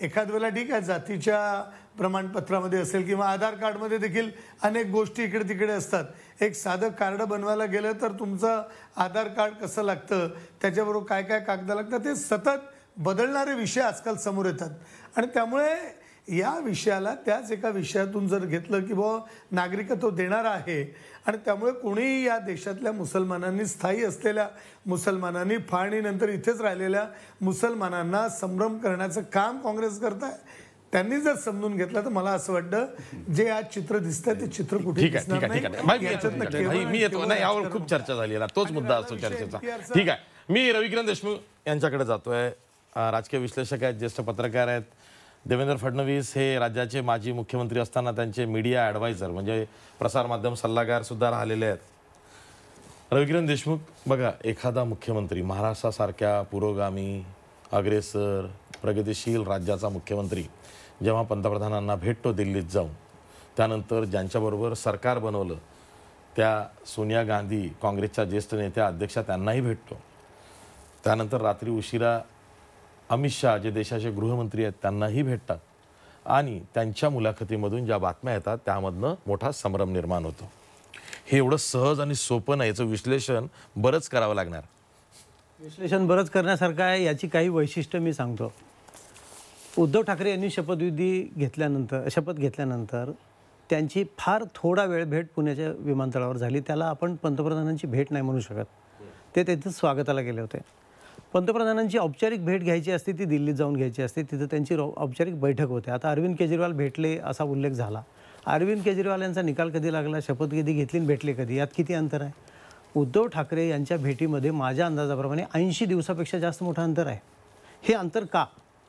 एखाद वेळेला ठीक आहे जातीच्या प्रमाणपत्रामध्ये असेल किंवा आधार कार्डमध्ये देखील अनेक गोष्टी इकडे तिकडे असतात. एक साधं कार्ड बनवायला गेलं तर तुमचं आधार कार्ड कसं लागतं, त्याच्याबरोबर काय काय कागद लागतात, ते सतत बदलणारे विषय आजकाल समोर येतात. आणि त्यामुळे या विषयाला त्याच एका विषयातून जर घेतलं की बाबा नागरिकत्व देणारा आहे आणि त्यामुळे कोणीही या देशातल्या मुसलमानांनी, स्थायी असलेल्या मुसलमानांनी, फाळणीनंतर इथेच राहिलेल्या मुसलमानांना संभ्रम करण्याचं काम काँग्रेस करत आहे. त्यांनी जर समजून घेतलं तर मला असं वाटतं जे आज चित्र दिसतंय ते चित्र कुठे ठीक आहे, दिसणार ठीक आहे, ठीक आहे. भाई, मी येतो, भाई, मी येतो नाही, यावर खूप चर्चा झाली आहे, तोच मुद्दा असतो चर्चेचा. ठीक आहे, मी रविकिरण देशमुख यांच्याकडे जातोय. राजकीय विश्लेषक आहेत, ज्येष्ठ पत्रकार आहेत. देवेंद्र फडणवीस हे राज्याचे माजी मुख्यमंत्री असताना त्यांचे मीडिया ॲडवायझर म्हणजे प्रसारमाध्यम सल्लागार सुद्धा राहिलेले आहेत. रविकिरण देशमुख, बघा, एखादा मुख्यमंत्री, महाराष्ट्रासारख्या पुरोगामी, अग्रेसर, प्रगतिशील राज्याचा मुख्यमंत्री जेव्हा पंतप्रधानांना भेटतो दिल्लीत जाऊन, त्यानंतर ज्यांच्याबरोबर सरकार बनवलं त्या सोनिया गांधी, काँग्रेसच्या ज्येष्ठ नेत्या, अध्यक्षा, त्यांनाही भेटतो. त्यानंतर रात्री उशिरा अमित शहा जे देशाचे गृहमंत्री आहेत त्यांनाही भेटतात आणि त्यांच्या मुलाखतीमधून ज्या बातम्या येतात त्यामधनं मोठा संभ्रम निर्माण होतो. हे एवढं सहज आणि सोपं नाही, याचं विश्लेषण बरंच करावं लागणार. विश्लेषण बरंच करण्यासारखं आहे. याची काही वैशिष्ट्य मी सांगतो. उद्धव ठाकरे यांनी शपथविधी घेतल्यानंतर शपथ घेतल्यानंतर त्यांची फार थोडा वेळ भेट पुण्याच्या विमानतळावर झाली. त्याला आपण पंतप्रधानांची भेट नाही म्हणू शकत. ते तिथं स्वागताला गेले होते. पंतप्रधानांची औपचारिक भेट घ्यायची असते ती दिल्लीत जाऊन घ्यायची असते, तिथं त्यांची औपचारिक बैठक होते. आता अरविंद केजरीवाल भेटले असा उल्लेख झाला. अरविंद केजरीवाल यांचा निकाल कधी लागला, शपथविधी घेतली आणि भेटले कधी, यात किती अंतर आहे? उद्धव ठाकरे यांच्या भेटीमध्ये माझ्या अंदाजाप्रमाणे ऐंशी दिवसापेक्षा जास्त मोठं अंतर आहे. हे अंतर का?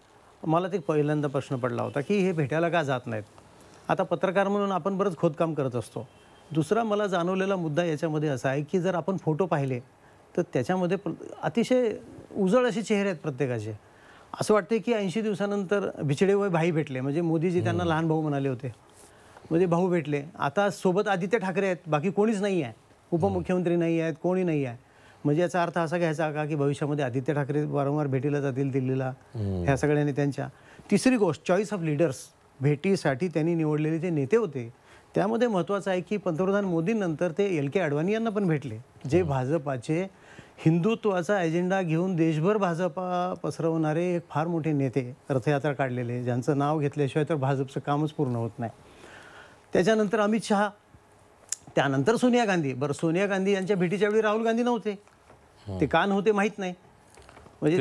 मला ते पहिल्यांदा प्रश्न पडला होता की हे भेटायला का जात नाहीत. आता पत्रकार म्हणून आपण बरंच खोदकाम करत असतो. दुसरा मला जाणवलेला मुद्दा याच्यामध्ये असा आहे की जर आपण फोटो पाहिले तर त्याच्यामध्ये अतिशय उजळ असे चेहरे आहेत प्रत्येकाचे. असं वाटते की ऐंशी दिवसानंतर बिछडे हुए भाई भेटले, म्हणजे मोदीजी त्यांना लहान भाऊ म्हणाले होते, म्हणजे भाऊ भेटले. आता सोबत आदित्य ठाकरे आहेत, बाकी कोणीच नाही आहे, उपमुख्यमंत्री नाही आहेत, कोणी नाही आहे. म्हणजे याचा अर्थ असा घ्यायचा का की भविष्यामध्ये आदित्य ठाकरे वारंवार भेटीला जातील दिल्लीला ह्या सगळ्या नेत्यांच्या. तिसरी गोष्ट, चॉईस ऑफ लीडर्स, भेटीसाठी त्यांनी निवडलेले जे नेते होते त्यामध्ये महत्त्वाचं आहे की पंतप्रधान मोदींनंतर ते एल के अडवाणी यांना पण भेटले, जे भाजपाचे हिंदुत्वाचा एजेंडा घेऊन देशभर भाजपा पसरवणारे एक फार मोठे नेते, रथयात्रा काढलेले, ज्यांचं नाव घेतल्याशिवाय तर भाजपचं कामच पूर्ण होत नाही. त्याच्यानंतर अमित शहा, त्यानंतर सोनिया गांधी. बरं, सोनिया गांधी यांच्या भेटीच्या वेळी राहुल गांधी नव्हते. ते का नव्हते माहीत नाही, म्हणजे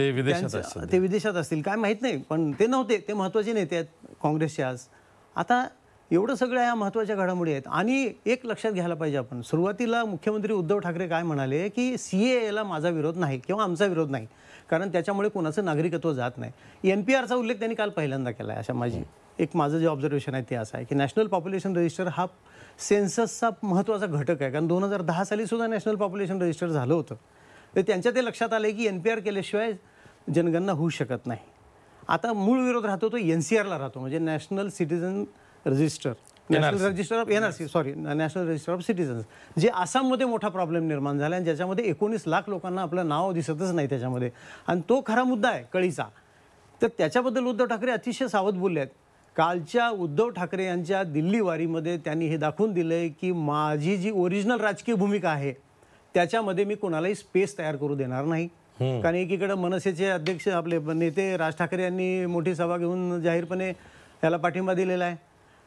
ते विदेशात असतील काय माहीत नाही, पण ते नव्हते. ते महत्त्वाचे नेते आहेत काँग्रेसचे आज. आता एवढं सगळ्या ह्या महत्त्वाच्या घडामोडी आहेत. आणि एक लक्षात घ्यायला पाहिजे आपण, सुरुवातीला मुख्यमंत्री उद्धव ठाकरे काय म्हणाले की सी ए एला माझा विरोध नाही किंवा आमचा विरोध नाही, कारण त्याच्यामुळे कोणाचं नागरिकत्व जात नाही. एन पी आरचा उल्लेख त्यांनी काल पहिल्यांदा केला आहे. अशा माझी एक माझं जे ऑब्झर्वेशन आहे ते असं आहे की नॅशनल पॉप्युलेशन रजिस्टर हा सेन्ससचा महत्त्वाचा घटक आहे, कारण दोन हजार दहा साली सुद्धा नॅशनल पॉप्युलेशन रजिस्टर झालं होतं. तर त्यांच्या ते लक्षात आलं की एन पी आर केल्याशिवाय जनगणना होऊ शकत नाही. आता मूळ विरोध राहतो तो एन सी आरला राहतो, म्हणजे national citizen register, national register of N R C sorry national register of citizens, जे आसाममध्ये मोठा प्रॉब्लेम निर्माण झाला आणि ज्याच्यामध्ये एकोणीस लाख लोकांना आपलं नाव दिसतच नाही त्याच्यामध्ये, आणि तो खरा मुद्दा आहे कळीचा. तर त्याच्याबद्दल उद्धव ठाकरे अतिशय सावध बोलले आहेत. कालच्या उद्धव ठाकरे यांच्या दिल्ली वारीमध्ये त्यांनी हे दाखवून दिलं आहे की माझी जी ओरिजिनल राजकीय भूमिका आहे त्याच्यामध्ये मी कोणालाही स्पेस तयार करू देणार नाही. कारण एकीकडे मनसेचे अध्यक्ष आपले नेते राज ठाकरे यांनी मोठी सभा घेऊन जाहीरपणे याला पाठिंबा दिलेला आहे.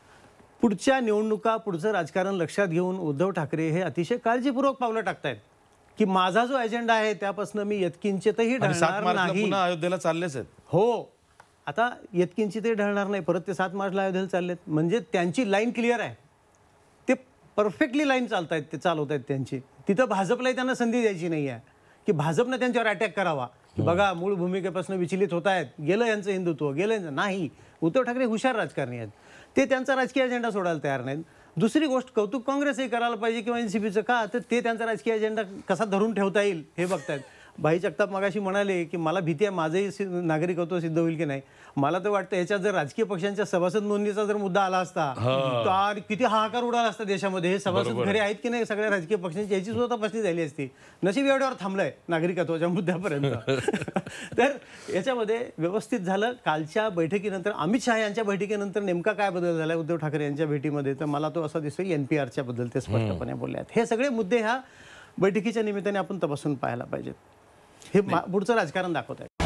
पुढच्या निवडणुका, पुढचं राजकारण लक्षात घेऊन उद्धव ठाकरे हे अतिशय काळजीपूर्वक पावलं टाकतायत की माझा जो अजेंडा आहे त्यापासून मी यत्किंचितही ढळणार नाही. अयोध्येला चाललेच आहेत. हो, आता यत्किंचितही ढळणार नाही. परत ते सात मार्चला अयोध्येला चाललेत, म्हणजे त्यांची लाईन क्लिअर आहे. ते परफेक्टली लाईन चालतायत, ते चालवत आहेत त्यांची. तिथं भाजपलाही त्यांना संधी द्यायची नाही आहे की भाजपनं त्यांच्यावर अटॅक करावा, बघा मूळ भूमिकेपासून विचलित होत आहेत, गेलं यांचं हिंदुत्व, गेलं यांचं नाही. उद्धव ठाकरे हुशार राजकारणी आहेत, ते त्यांचा राजकीय अजेंडा सोडायला तयार नाहीत. दुसरी गोष्ट, कौतुक काँग्रेसही करायला पाहिजे किंवा एन सी पीचं का, तर ते त्यांचा राजकीय अजेंडा कसा धरून ठेवता येईल हे बघतायत. भाई जगताप मगाशी म्हणाले की मला भीती आहे माझंही सि- नागरिकत्व सिद्ध होईल की नाही. मला तर वाटतं याच्यात जर राजकीय पक्षांच्या सभासद नोंदणीचा जर मुद्दा आला असता तर किती हाहाकार उडाला असता देशामध्ये. हे सभासद खरे आहेत की नाही सगळ्या राजकीय पक्षांची याची सुद्धा तपासणी झाली असती. नशीब एवढ्यावर थांबलंय नागरिकत्वाच्या मुद्द्यापर्यंत. तर याच्यामध्ये व्यवस्थित झालं. कालच्या बैठकीनंतर अमित शहा यांच्या बैठकीनंतर नेमका काय बदल झाला उद्धव ठाकरे यांच्या भेटीमध्ये, तर मला तो असा दिसतोय एन पी आरच्या बद्दल ते स्पष्टपणे बोलले आहेत. हे सगळे मुद्दे ह्या बैठकीच्या निमित्ताने आपण तपासून पाहायला पाहिजेत. हे मा- पुढचं राजकारण दाखवत आहे.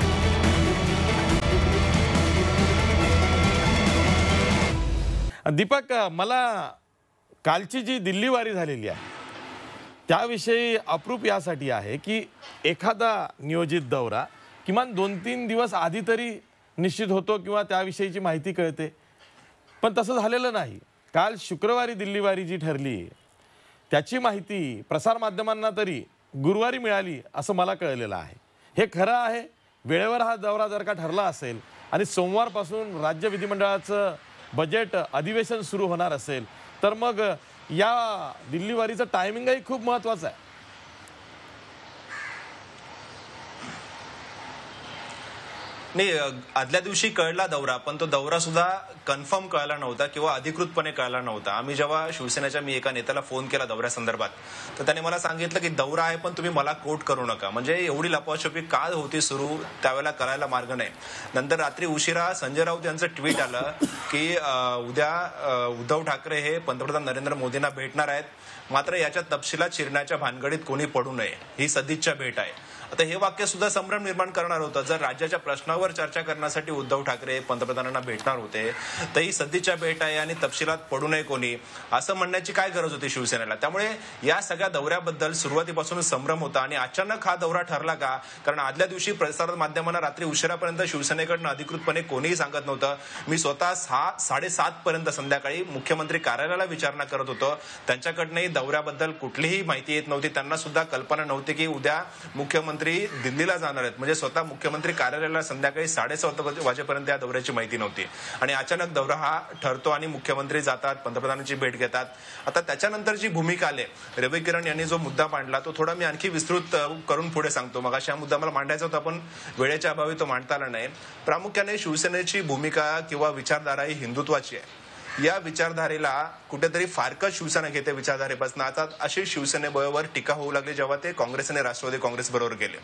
दीपक, मला कालची जी दिल्ली वारी झालेली आहे त्याविषयी अप्रूप यासाठी आहे की एखादा नियोजित दौरा किमान दोन तीन दिवस आधी तरी निश्चित होतो किंवा त्याविषयीची माहिती कळते, पण तसं झालेलं नाही. काल शुक्रवारी दिल्ली वारी जी ठरली त्याची माहिती प्रसारमाध्यमांना तरी गुरुवारी मिळाली असं मला कळलेलं आहे. हे खरं आहे. वेळेवर हा दौरा जर का ठरला असेल आणि सोमवारपासून राज्य विधिमंडळाचं बजेट अधिवेशन सुरू होणार असेल तर मग या दिल्ली वारीचं टायमिंगही खूप महत्त्वाचं आहे. नाही, आदल्या दिवशी कळला दौरा, पण तो दौरा सुद्धा कन्फर्म कळला नव्हता किंवा अधिकृतपणे कळला नव्हता. आम्ही जेव्हा शिवसेनेच्या मी एका नेत्याला फोन केला दौऱ्यासंदर्भात तर त्याने मला सांगितलं की दौरा आहे पण तुम्ही मला कोट करू नका. म्हणजे एवढी लपवाछपी का होती सुरू त्यावेळेला कळायला मार्ग नाही. नंतर रात्री उशिरा संजय राऊत यांचं ट्विट आलं की उद्या उद्धव ठाकरे हे पंतप्रधान नरेंद्र मोदींना भेटणार आहेत, मात्र याच्या तपशिलात शिरण्याच्या भानगडीत कोणी पडू नये, ही सदिच्छा भेट आहे. आता हे वाक्य सुद्धा संभ्रम निर्माण करणार होतं. जर राज्याच्या प्रश्नावर चर्चा करण्यासाठी उद्धव ठाकरे पंतप्रधानांना भेटणार होते तर ही सदिच्छा भेट आहे आणि तपशिलात पडू नये कोणी असं म्हणण्याची काय गरज होती शिवसेनेला. त्यामुळे या सगळ्या दौऱ्याबद्दल सुरुवातीपासून संभ्रम होता आणि अचानक हा दौरा ठरला का, कारण आदल्या दिवशी प्रसार माध्यमांना रात्री उशिरापर्यंत शिवसेनेकडनं अधिकृतपणे कोणीही सांगत नव्हतं. मी स्वतः सहा साडेसात पर्यंत संध्याकाळी मुख्यमंत्री कार्यालयाला विचारणा करत होतो. त्यांच्याकडनंही दौऱ्याबद्दल कुठलीही माहिती येत नव्हती. त्यांना सुद्धा कल्पना नव्हती की उद्या मुख्यमंत्री दिल्लीला जाणार आहेत. म्हणजे स्वतः मुख्यमंत्री कार्यालयाला संध्याकाळी साडेसात वाजेपर्यंत या दौऱ्याची माहिती नव्हती आणि अचानक दौरा हा ठरतो आणि मुख्यमंत्री जातात, पंतप्रधानांची भेट घेतात. आता त्याच्यानंतर जी भूमिका आली, रवी किरण यांनी जो मुद्दा मांडला तो थोडा मी आणखी विस्तृत करून पुढे सांगतो. मग अशा मुद्दा मला मांडायचा होता पण वेळेच्या अभावी तो मांडता आला नाही. प्रामुख्याने शिवसेनेची भूमिका किंवा विचारधारा ही हिंदुत्वाची आहे. या विचारधारेला कुठेतरी फारकत शिवसेना घेते विचारधारेपासून. आता अशी शिवसेनेबरोबर टीका होऊ लागली जेव्हा ते काँग्रेस आणि राष्ट्रवादी काँग्रेस बरोबर गेले.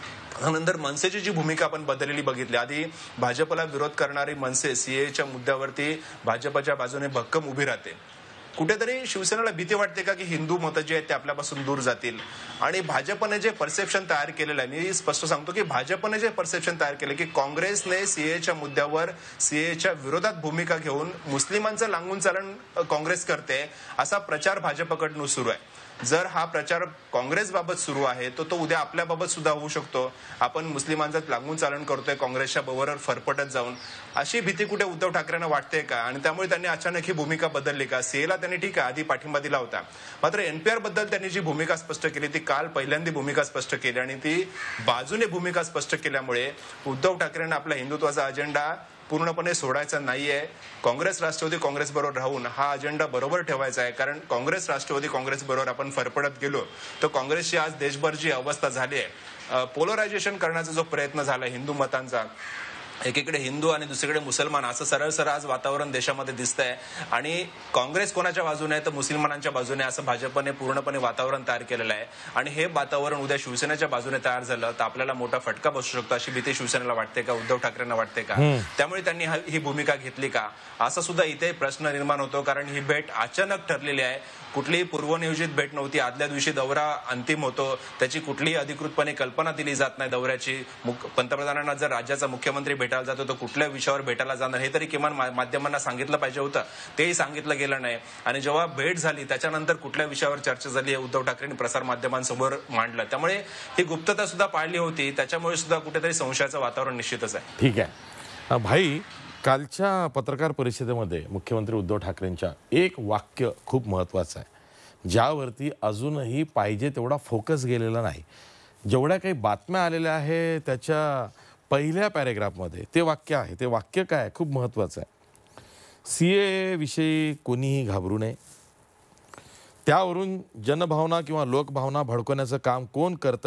नंतर मनसेची जी भूमिका आपण बदललेली बघितली. आधी भाजपला विरोध करणारी मनसे सीएच्या मुद्द्यावरती भाजपच्या बाजूने भक्कम उभी राहते. कुठेतरी शिवसेनेला भीती वाटते का की हिंदू मतं जे आहेत ते आपल्यापासून दूर जातील आणि भाजपने जे परसेप्शन तयार केलेलं आहे, मी स्पष्ट सांगतो की भाजपने जे परसेप्शन तयार केलं की काँग्रेसने सीएच्या मुद्द्यावर सीएच्या विरोधात भूमिका घेऊन मुस्लिमांचं लांगून चालन काँग्रेस करते असा प्रचार भाजपकडून सुरू आहे. जर हा प्रचार काँग्रेसबाबत सुरू आहे तर तो उद्या आपल्याबाबत सुद्धा होऊ शकतो. आपण मुस्लिमांचं लागून चालन करतोय काँग्रेसच्या बरोबर फरफटत जाऊन, अशी भीती कुठे उद्धव ठाकरेंना वाटते का आणि त्यामुळे त्यांनी अचानक ही भूमिका बदलली का. सीएला त्यांनी ठीक आहे आधी पाठिंबा दिला होता, मात्र एनपीआर बद्दल त्यांनी जी भूमिका स्पष्ट केली ती काल पहिल्यांदा भूमिका स्पष्ट केली आणि ती बाजूने भूमिका स्पष्ट केल्यामुळे उद्धव ठाकरेंना आपला हिंदुत्वाचा अजेंडा पूर्णपणे सोडायचा नाहीये. काँग्रेस राष्ट्रवादी काँग्रेस बरोबर राहून हा अजेंडा बरोबर ठेवायचा आहे. कारण काँग्रेस राष्ट्रवादी काँग्रेस बरोबर आपण फरफडत गेलो तर काँग्रेसची आज देशभर जी अवस्था झाली आहे, पोलरायझेशन करण्याचा जो प्रयत्न झाला हिंदू मतांचा, एकीकडे हिंदू आणि दुसरीकडे मुसलमान असं सरळ सरळ आज वातावरण देशामध्ये दिसतंय आणि काँग्रेस कोणाच्या बाजूने आहे तर मुसलमानांच्या बाजूने असं भाजपने पूर्णपणे वातावरण तयार केलेलं आहे. आणि हे वातावरण उद्या शिवसेनेच्या बाजूने तयार झालं तर आपल्याला मोठा फटका बसू शकतो अशी भीती शिवसेनेला वाटते का, उद्धव ठाकरेंना वाटते का. त्यामुळे त्यांनी ही भूमिका घेतली का असा सुद्धा इथे प्रश्न निर्माण होतो. कारण ही भेट अचानक ठरलेली आहे, कुठलीही पूर्वनियोजित भेट नव्हती. आदल्या दिवशी दौरा अंतिम होतो, त्याची कुठलीही अधिकृतपणे कल्पना दिली जात नाही दौऱ्याची. पंतप्रधानांना जर राज्याचा मुख्यमंत्री भेटायला जातो तर कुठल्या विषयावर भेटायला जाणार हे तरी किमान माध्यमांना सांगितलं पाहिजे होतं, तेही सांगितलं गेलं नाही. आणि जेव्हा भेट झाली त्याच्यानंतर कुठल्या विषयावर चर्चा झाली हे उद्धव ठाकरेंनी प्रसार माध्यमांसमोर मांडलं. त्यामुळे ही गुप्तता सुद्धा पाळली होती, त्याच्यामुळे सुद्धा कुठेतरी संशयाचं वातावरण निश्चितच आहे. ठीक आहे भाई, कालच्या पत्रकार परिषदेमध्ये मुख्यमंत्री उद्धव ठाकरेंच्या एक वाक्य खूप महत्त्वाचं आहे, ज्यावरती अजूनही पाहिजे तेवढा फोकस गेलेला नाही. जेवढ्या काही बातम्या आलेल्या आहे त्याच्या पहिल्या पॅरेग्राफमध्ये ते वाक्य आहे. ते वाक्य काय खूप महत्त्वाचं आहे. सी ए विषयी कोणीही घाबरू नये, त्यावरून जनभावना किंवा लोकभावना भडकवण्याचं काम कोण करत आहे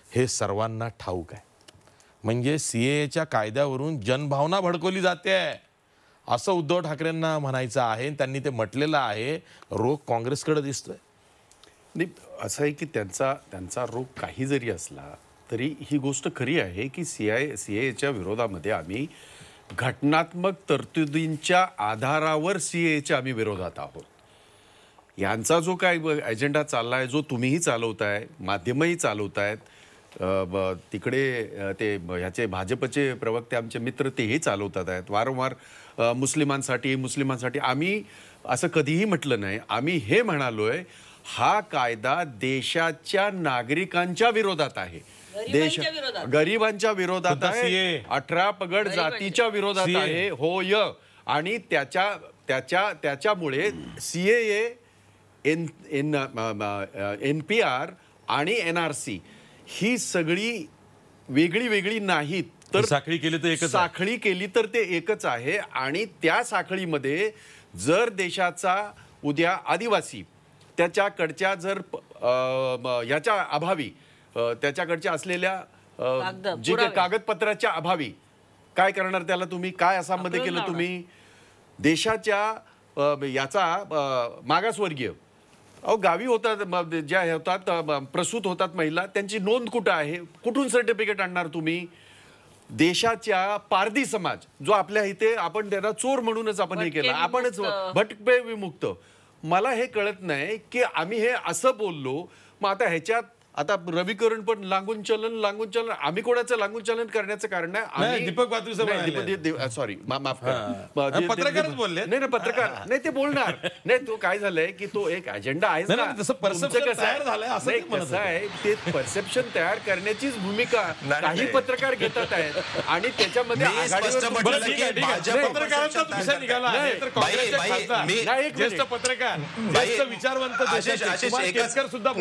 हे सर्वांना ठाऊक आहे. म्हणजे सीएएच्या कायद्यावरून जनभावना भडकवली जाते असं उद्धव ठाकरेंना म्हणायचं आहे. त्यांनी ते म्हटलेलं आहे. रोग काँग्रेसकडे दिसतोय. नाही, असं आहे की त्यांचा त्यांचा रोग काही जरी असला तरी ही गोष्ट खरी आहे की सी आय सी एच्या विरोधामध्ये आम्ही घटनात्मक तरतुदींच्या आधारावर सी एच्या आम्ही विरोधात आहोत. यांचा जो काय एजेंडा चालला आहे, जो तुम्हीही चालवताय, माध्यमही चालवत आहेत, तिकडे ते ह्याचे भाजपचे प्रवक्ते आमचे मित्र तेही चालवतात आहेत वारंवार मुस्लिमांसाठी मुस्लिमांसाठी. आम्ही असं कधीही म्हटलं नाही. आम्ही हे म्हणालोय हा कायदा देशाच्या नागरिकांच्या विरोधात आहे, देश गरिबांच्या विरोधात आहे, अठरा पगड जातीच्या विरोधात आहे. होय. आणि त्याच्या त्याच्या त्याच्यामुळे CAA, N N N P R आणि एन आर सी ही सगळी वेगळी वेगळी नाहीत, तर साखळी केली तर एकच साखळी केली तर ते एकच आहे. आणि त्या साखळीमध्ये जर देशाचा उद्या आदिवासी त्याच्याकडच्या जर याच्या अभावी त्याच्याकडच्या असलेल्या जे काही कागदपत्राच्या अभावी काय करणार त्याला तुम्ही? काय आसाममध्ये केलं तुम्ही? देशाच्या याचा मागासवर्गीय अहो गावी होतात, ज्या होतात प्रसूत होतात महिला, त्यांची नोंद कुठं आहे? कुठून सर्टिफिकेट आणणार तुम्ही? देशाच्या पारधी समाज जो आपल्या इथे आपण त्याला चोर म्हणूनच आपण हे केलं, आपणच भटके विमुक्त. मला हे कळत नाही की आम्ही हे असं बोललो. मग आता ह्याच्यात आता रविकरण पण लांगून चलन लांगून चलन आम्ही कोणाचं लांगून चलन करण्याचं कारण नाही. दीपक बातू सॉरी माफ करा, पत्रकारच बोलले. नाही नाही पत्रकार नाही ते बोलणार नाही. तो काय झालंय की तो एक अजेंडा आहे. कसं आहे ते परसेप्शन तयार करण्याचीच भूमिका काही पत्रकार घेतात आहेत आणि त्याच्यामध्ये ज्येष्ठ पत्रकार ज्येष्ठ विचारवंत केतकर सुद्धा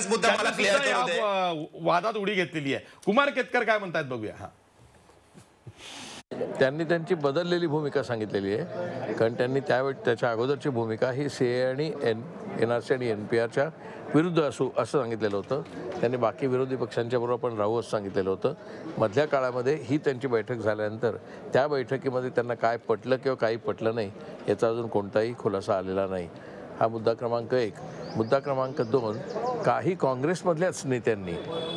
वादात उडी घेतलेली आहे. कुमार केतकर काय म्हणतात बघूया. हा, त्यांनी त्यांची बदललेली भूमिका सांगितलेली आहे. कारण त्यांनी त्यावेळी त्याच्या अगोदरची भूमिका ही सीए आणि एन एन आर सी आणि एन पी आरच्या विरुद्ध असू असं सांगितलेलं होतं. त्यांनी बाकी विरोधी पक्षांच्या बरोबर पण राहू असं सांगितलेलं होतं. मधल्या काळामध्ये ही त्यांची बैठक झाल्यानंतर त्या बैठकीमध्ये त्यांना काय पटलं किंवा काही पटलं नाही याचा अजून कोणताही खुलासा आलेला नाही. हा मुद्दा क्रमांक एक. मुद्दा क्रमांक दोन, काही काँग्रेसमधल्याच नेत्यांनी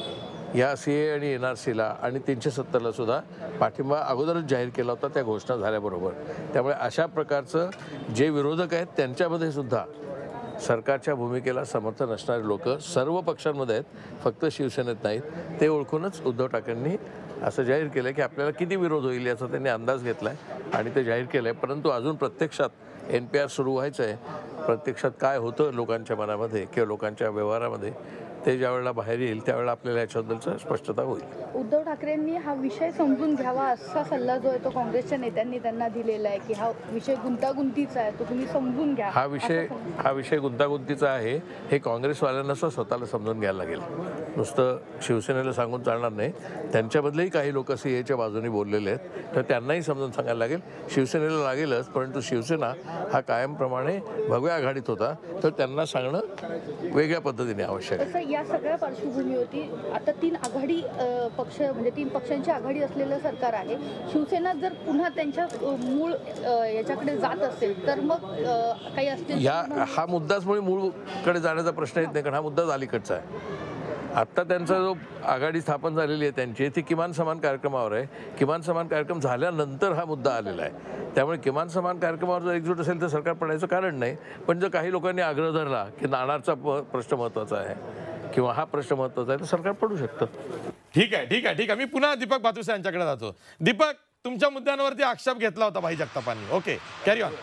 या सी ए आणि एन आर सीला आणि तीनशे सत्तरला सुद्धा पाठिंबा अगोदरच जाहीर केला होता त्या घोषणा झाल्याबरोबर. त्यामुळे अशा प्रकारचं जे विरोधक आहेत त्यांच्यामध्ये सुद्धा सरकारच्या भूमिकेला समर्थन असणारे लोक सर्व पक्षांमध्ये आहेत, फक्त शिवसेनेत नाहीत. ते ओळखूनच उद्धव ठाकरेंनी असं जाहीर केलं की आपल्याला किती विरोध होईल याचा त्यांनी अंदाज घेतला आहे आणि ते जाहीर केलं आहे. परंतु अजून प्रत्यक्षात एन पी आर सुरू व्हायचं आहे. प्रत्यक्षात काय होतं लोकांच्या मनामध्ये किंवा लोकांच्या व्यवहारामध्ये ते ज्यावेळेला बाहेर येईल त्यावेळेला आपल्याला याच्याबद्दलचं स्पष्टता होईल. उद्धव ठाकरेंनी हा विषय समजून घ्यावा असा सल्ला जो आहे तो काँग्रेसच्या नेत्यांनी त्यांना दिलेला आहे की हा विषय गुंतागुंतीचा आहे, तो तुम्ही समजून घ्या. हा विषय हा विषय गुंतागुंतीचा आहे हे काँग्रेसवाल्यांना सुद्धा स्वतःला समजून घ्यायला लागेल. नुसतं शिवसेनेला सांगून चालणार नाही. त्यांच्यामधलेही काही लोक सी एच्या बाजूने बोललेले आहेत, तर त्यांनाही समजून सांगायला लागेल. शिवसेनेला लागेलच, परंतु शिवसेना हा कायमप्रमाणे भगव्या आघाडीत होता, तर त्यांना सांगणं वेगळ्या पद्धतीने आवश्यक आहे. या सगळ्या पार्श्वभूमीवरती आता तीन आघाडी पक्ष म्हणजे तीन पक्षांची आघाडी असलेलं सरकार आहे. शिवसेना जर पुन्हा त्यांच्या मूळ याच्याकडे जात असेल तर मग काही असतील या हा मुद्दाच मुळे मूळकडे जाण्याचा प्रश्न येत नाही, कारण हा मुद्दाच अलीकडचा आहे. आत्ता त्यांचा जो आघाडी स्थापन झालेली आहे त्यांची ती किमान समान कार्यक्रमावर आहे. किमान समान कार्यक्रम झाल्यानंतर हा मुद्दा आलेला आहे. त्यामुळे किमान समान कार्यक्रमावर जर एकजूट असेल तर सरकार पडायचं कारण नाही. पण जर काही लोकांनी आग्रह धरला की नाणारचा प्रश्न महत्त्वाचा आहे किंवा हा प्रश्न महत्त्वाचा आहे तर सरकार पडू शकतं. ठीक आहे ठीक आहे ठीक आहे मी पुन्हा दीपक बातुसे यांच्याकडे जातो. दीपक, तुमच्या मुद्द्यांवरती आक्षेप घेतला होता भाई जगतापांनी. Okay, carry on.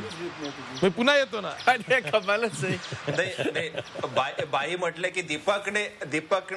मी पुन्हा येतो ना. कमालच आहे. बाई म्हटले की दीपकने दीपक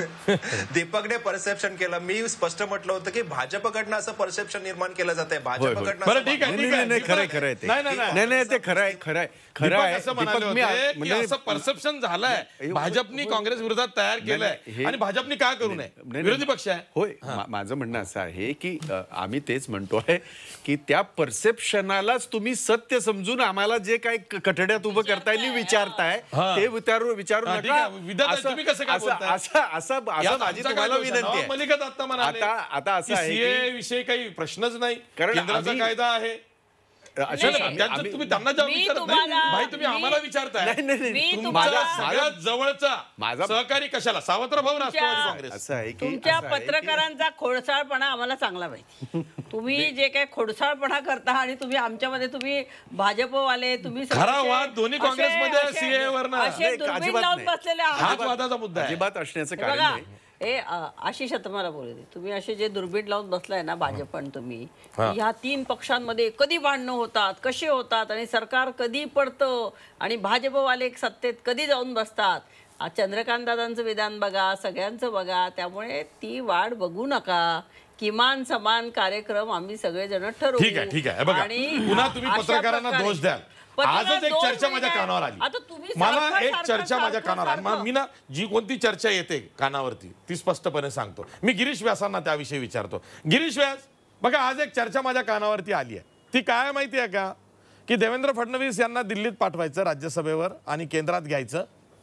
दीपकने परसेप्शन केलं. मी स्पष्ट म्हटलं होतं की भाजपकडनं असं परसेप्शन निर्माण केलं जात आहे. भाजपकडनं ठीक आहे खरंय खरंय ते नाही नाही ते खरंय खरंय खरं आहे. असं म्हणाले असं परसेप्शन झालंय भाजपनी काँग्रेस विरोधात तयार केलंय आणि भाजपनी काय करू नये, विरोधी पक्ष आहे. होय, माझं म्हणणं असं आहे की आम्ही तेच म्हणतोय की त्या परसेप्शनालाच तुम्ही सत्य समजून आम्हाला जे काही कठड्यात उभं करताय आणि विचारताय ते विचारू विचारू नका. तुम्ही कसं काय बोलताय? असं असं असं माझी तुम्हाला विनंती आहे. मलिकत आता म्हणाले आता आता असं आहे सीए विषयी काही प्रश्नच नाही, कारण केंद्राचा आम्ही- कायदा आहे. त्यांचं तुम्ही त्यांना जेव्हा मी विचारत तुम्हाला- नाही, भाई तुम्ही मी- आम्हाला विचारताय. नाही, नाही, नाही. मी तुमचा तुम्हाला सगळ्यात जवळचा माझा- सहकारी कशाला? सावत्र भाऊ, राष्ट्रवादी काँग्रेस. असं आहे की तुमच्या असं आहे की- पत्रकारांचा खोडसाळपणा आम्हाला चांगला माहिती. तुम्ही जे काही खोडसाळपणा करता आणि तुम्ही आमच्यामध्ये तुम्ही भाजपवाले तुम्ही सगळे खरा असे- वाद दोन्ही असे- काँग्रेसमध्ये असे- सीए वरनं. असे नाही, दुर्बीण अजिबात लावून नाही. बसलेले आहात. हाच वादाचा मुद्दा आहे. अजिबात असण्याचं हे कारण बघा, नाही. हे अ, आशिष आता मला बोलू दे. तुम्ही असे जे दुर्बीण लावून बसलाय ना भाजप आणि तुम्ही, ह्या तीन पक्षांमध्ये कधी भांडणं होतात, कसे होतात आणि सरकार कधी पडतं आणि भाजपवाले सत्तेत कधी जाऊन बसतात. चंद्रकांत दादांचं विधान बघा, सगळ्यांचं बघा. त्यामुळे ती वाढ बघू नका. किमान समान कार्यक्रम आम्ही सगळेजण ठरवू. ठीक आहे, ठीक आहे. बघा, पुन्हा तुम्ही अशा पत्रकारांना प्रकारे- दोष द्याल. पत्रकार आजच एक दोष चर्चा नाही माझ्या द्याल. कानावर आली. आता तुम्ही मला सारखं- एक सारखं- चर्चा माझ्या सारखं- कानावर आली. सारखं. मी ना जी कोणती चर्चा येते कानावरती ती स्पष्टपणे सांगतो. मी गिरीश व्यासांना त्याविषयी विचारतो. गिरीश व्यास, बघा आज एक चर्चा माझ्या कानावरती आली आहे. ती काय माहिती आहे का? की देवेंद्र फडणवीस यांना दिल्लीत पाठवायचं राज्यसभेवर आणि केंद्रात घ्यायचं.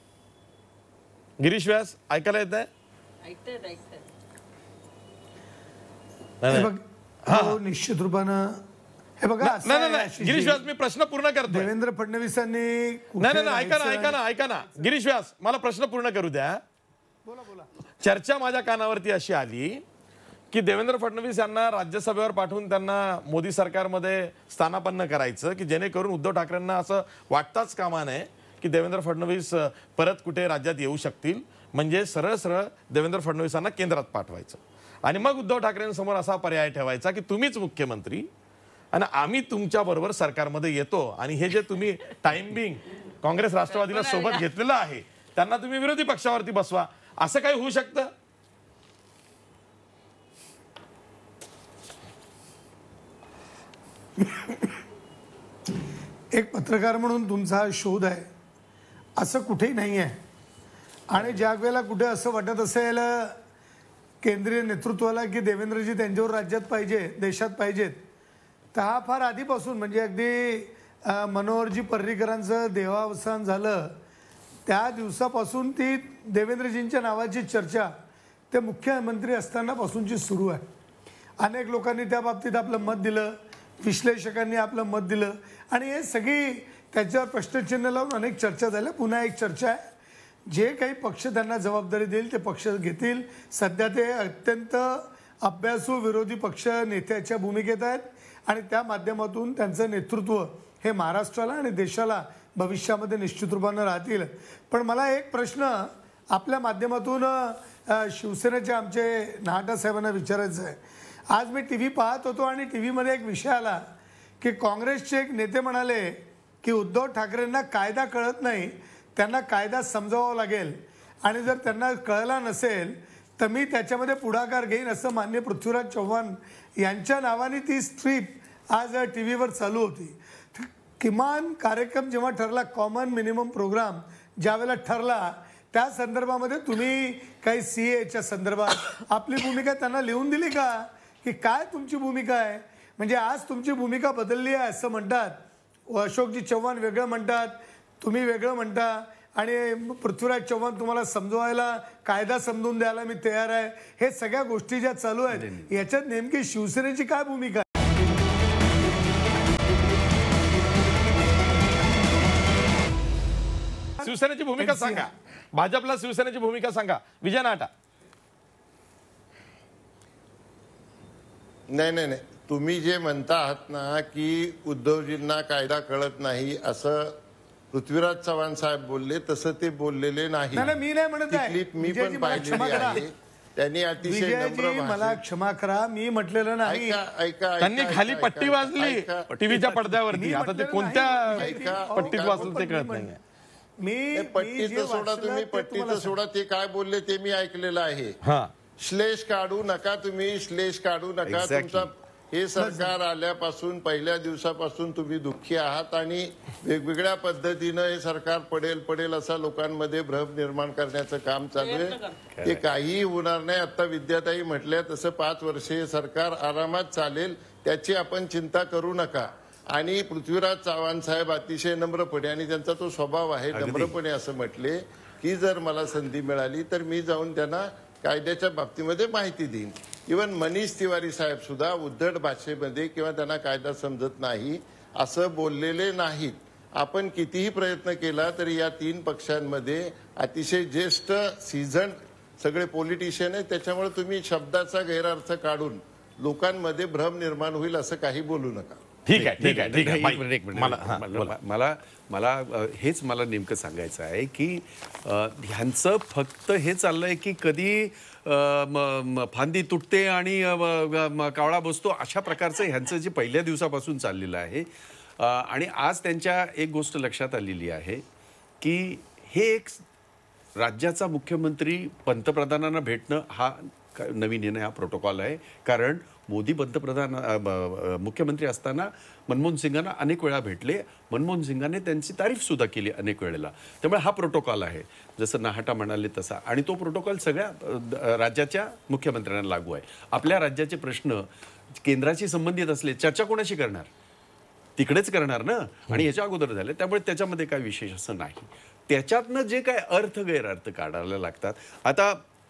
गिरीश व्यास ऐकायला येत आहे? ऐकतायत, ऐकतायत. हे बघ, हो, निश्चित रूपानं हे बघा असं नाही आहे, नाही नाही आशिषजी. गिरीश व्यास, मी प्रश्न पूर्ण करतो. देवेंद्र फडणवीसांनी कुठे नाही नाही नाही, ऐका ना राहायचं? ऐका ना ऐका ना गिरीश व्यास, मला प्रश्न पूर्ण करू द्या. चर्चा माझ्या कानावरती अशी आली की देवेंद्र फडणवीस यांना राज्यसभेवर पाठवून त्यांना मोदी सरकारमध्ये स्थानापन्न करायचं, की जेणेकरून उद्धव ठाकरेंना असं वाटताच कामा नये की देवेंद्र फडणवीस परत कुठे राज्यात येऊ शकतील. म्हणजे सरळ सरळ देवेंद्र फडणवीसांना केंद्रात पाठवायचं आणि मग उद्धव ठाकरेंसमोर असा पर्याय ठेवायचा की तुम्हीच मुख्यमंत्री आणि आम्ही तुमच्या बरोबर सरकारमध्ये येतो. आणि हे जे तुम्ही टाइमिंग काँग्रेस राष्ट्रवादीला सोबत घेतलेलं आहे त्यांना तुम्ही विरोधी पक्षावरती बसवा. असं काही होऊ शकतं? एक पत्रकार म्हणून तुमचा हा शोध आहे असं कुठेही नाही आहे. आणि ज्या वेळेला कुठे असं वाटत असेल केंद्रीय नेतृत्वाला की देवेंद्रजी त्यांच्यावर राज्यात पाहिजे, देशात पाहिजेत, तर हा फार आधीपासून म्हणजे अगदी अ, मनोहरजी पर्रीकरांचं देहावसान झालं त्या दिवसापासून ती देवेंद्रजींच्या नावाची चर्चा ते मुख्यमंत्री असतानापासूनची सुरू आहे. अनेक लोकांनी त्या बाबतीत आपलं मत दिलं, विश्लेषकांनी आपलं मत दिलं आणि हे सगळी त्याच्यावर प्रश्नचिन्ह लावून अनेक चर्चा झाल्या. पुन्हा एक चर्चा आहे, जे काही पक्ष त्यांना जबाबदारी देईल ते पक्ष घेतील. सध्या ते अत्यंत अभ्यासू विरोधी पक्ष नेत्याच्या भूमिकेत आहेत आणि त्या माध्यमातून त्यांचं नेतृत्व हे महाराष्ट्राला आणि देशाला भविष्यामध्ये निश्चित रूपानं राहतील. पण मला एक प्रश्न आपल्या माध्यमातून शिवसेनेचे आमचे नाहटा साहेबांना विचारायचं आहे. आज मी टी व्ही पाहत होतो आणि टी व्हीमध्ये एक विषय आला की काँग्रेसचे एक नेते म्हणाले की उद्धव ठाकरेंना कायदा कळत नाही, त्यांना कायदा समजावावा लागेल आणि जर त्यांना कळला नसेल तर मी त्याच्यामध्ये पुढाकार घेईन, असं माननीय पृथ्वीराज चव्हाण यांच्या नावाने ती स्ट्रीप आज टी व्हीवर चालू होती. किमान कार्यक्रम जेव्हा ठरला, कॉमन मिनिमम प्रोग्राम ज्यावेळेला ठरला त्या संदर्भामध्ये तुम्ही काही सी एच्या संदर्भात आपली भूमिका त्यांना लिहून दिली का, की काय तुमची भूमिका आहे? म्हणजे आज तुमची भूमिका बदलली आहे असं म्हणतात. अशोकजी चव्हाण वेगळं म्हणतात, तुम्ही वेगळं म्हणता आणि पृथ्वीराज चव्हाण तुम्हाला समजवायला, कायदा समजून द्यायला मी तयार आहे. हे सगळ्या गोष्टी ज्या चालू आहेत याच्यात नेमकी शिवसेनेची काय भूमिका आहे? शिवसेनेची भूमिका सांगा, भाजपला शिवसेनेची भूमिका सांगा. विजय नाटा. नाही नाही नाही तुम्ही जे म्हणता आहात ना की उद्धवजींना कायदा कळत नाही असं पृथ्वीराज चव्हाण साहेब बोलले, तसं ते बोललेले नाही. नाही, मी नाही म्हणत आहे. क्लिप मी विजयजी, पण मला क्षमा पाहिलेली करा. आहे. त्यांनी अतिशय नम्र विजयजी मला भाषेत- क्षमा करा, मी म्हटलेलं नाही. ऐका ऐका त्यांनी ऐका, खाली ऐका, पट्टी ऐका, वाजली ऐका. टीव्हीच्या पडद्यावरती. मी आता ते म्हटलेलं कोणत्या नाही. ऐका, पट्टीत ऐका. वाचलं ते कळत नाही. मी ते मी पट्टीचं जे सोडा, वाचलं तुम्ही ते पट्टीचं तुम्हाला सोडा. ते काय बोलले ते मी ऐकलेलं आहे. हा, श्लेष काढू नका तुम्ही, श्लेष काढू नका. Exactly. तुमचा हे सरकार आल्यापासून पहिल्या दिवसापासून तुम्ही दुःखी आहात आणि वेगवेगळ्या पद्धतीनं हे सरकार पडेल पडेल असा लोकांमध्ये भ्रम निर्माण करण्याचं काम चालू आहे. ते काहीही होणार नाही. आता विद्याताई म्हटल्या तसं पाच वर्षे हे सरकार आरामात चालेल, त्याची आपण चिंता करू नका. आणि पृथ्वीराज चव्हाण साहेब अतिशय नम्रपणे, आणि त्यांचा तो स्वभाव आहे नम्रपणे असं म्हटले की जर मला संधी मिळाली तर मी जाऊन त्यांना कायद्याच्या बाबतीमध्ये माहिती देईन. इव्हन मनीष तिवारी साहेब सुद्धा उद्धट भाषेमध्ये किंवा त्यांना कायदा समजत नाही असं बोललेले नाहीत. आपण कितीही प्रयत्न केला तरी या तीन पक्षांमध्ये अतिशय ज्येष्ठ सीझन सगळे पॉलिटिशियन आहेत. त्याच्यामुळे तुम्ही शब्दाचा गैरअर्थ काढून लोकांमध्ये भ्रम निर्माण होईल असं काही बोलू नका. ठीक आहे ठीक आहे ठीक आहे. एक मिनिट, एक मिनिट. मला मला मला अ, हेच मला नेमकं सांगायचं आहे की अ, ह्यांचं फक्त हे चाललंय की कधी अ, म- म- फांदी तुटते आणि अ, म- म- कावळा बसतो अशा प्रकारचं ह्यांचं जे पहिल्या दिवसापासून चाललेलं आहे. अ, आणि आज त्यांच्या एक गोष्ट लक्षात आलेली आहे की हे एक राज्याचा मुख्यमंत्री पंतप्रधानांना भेटणं हा का- नवीन येणं हा प्रोटोकॉल आहे. कारण मोदी पंतप्रधान अ, ब- अ, मुख्यमंत्री असताना मनमोहन सिंगांना अनेक वेळा भेटले. मनमोहन सिंगाने त्यांची तारीफसुद्धा केली अनेक वेळेला. त्यामुळे हा प्रोटोकॉल आहे जसं नाहटा म्हणाले तसा. आणि तो प्रोटोकॉल सगळ्या अ, द- राज्याच्या मुख्यमंत्र्यांना लागू आहे. आपल्या राज्याचे प्रश्न केंद्राशी संबंधित असले चर्चा कोणाशी करणार? तिकडेच करणार ना. आणि याच्या अगोदर झाले, त्यामुळे त्याच्यामध्ये काय विशेष असं नाही. त्याच्यातनं जे काय अर्थ गैरअर्थ काढायला लागतात. आता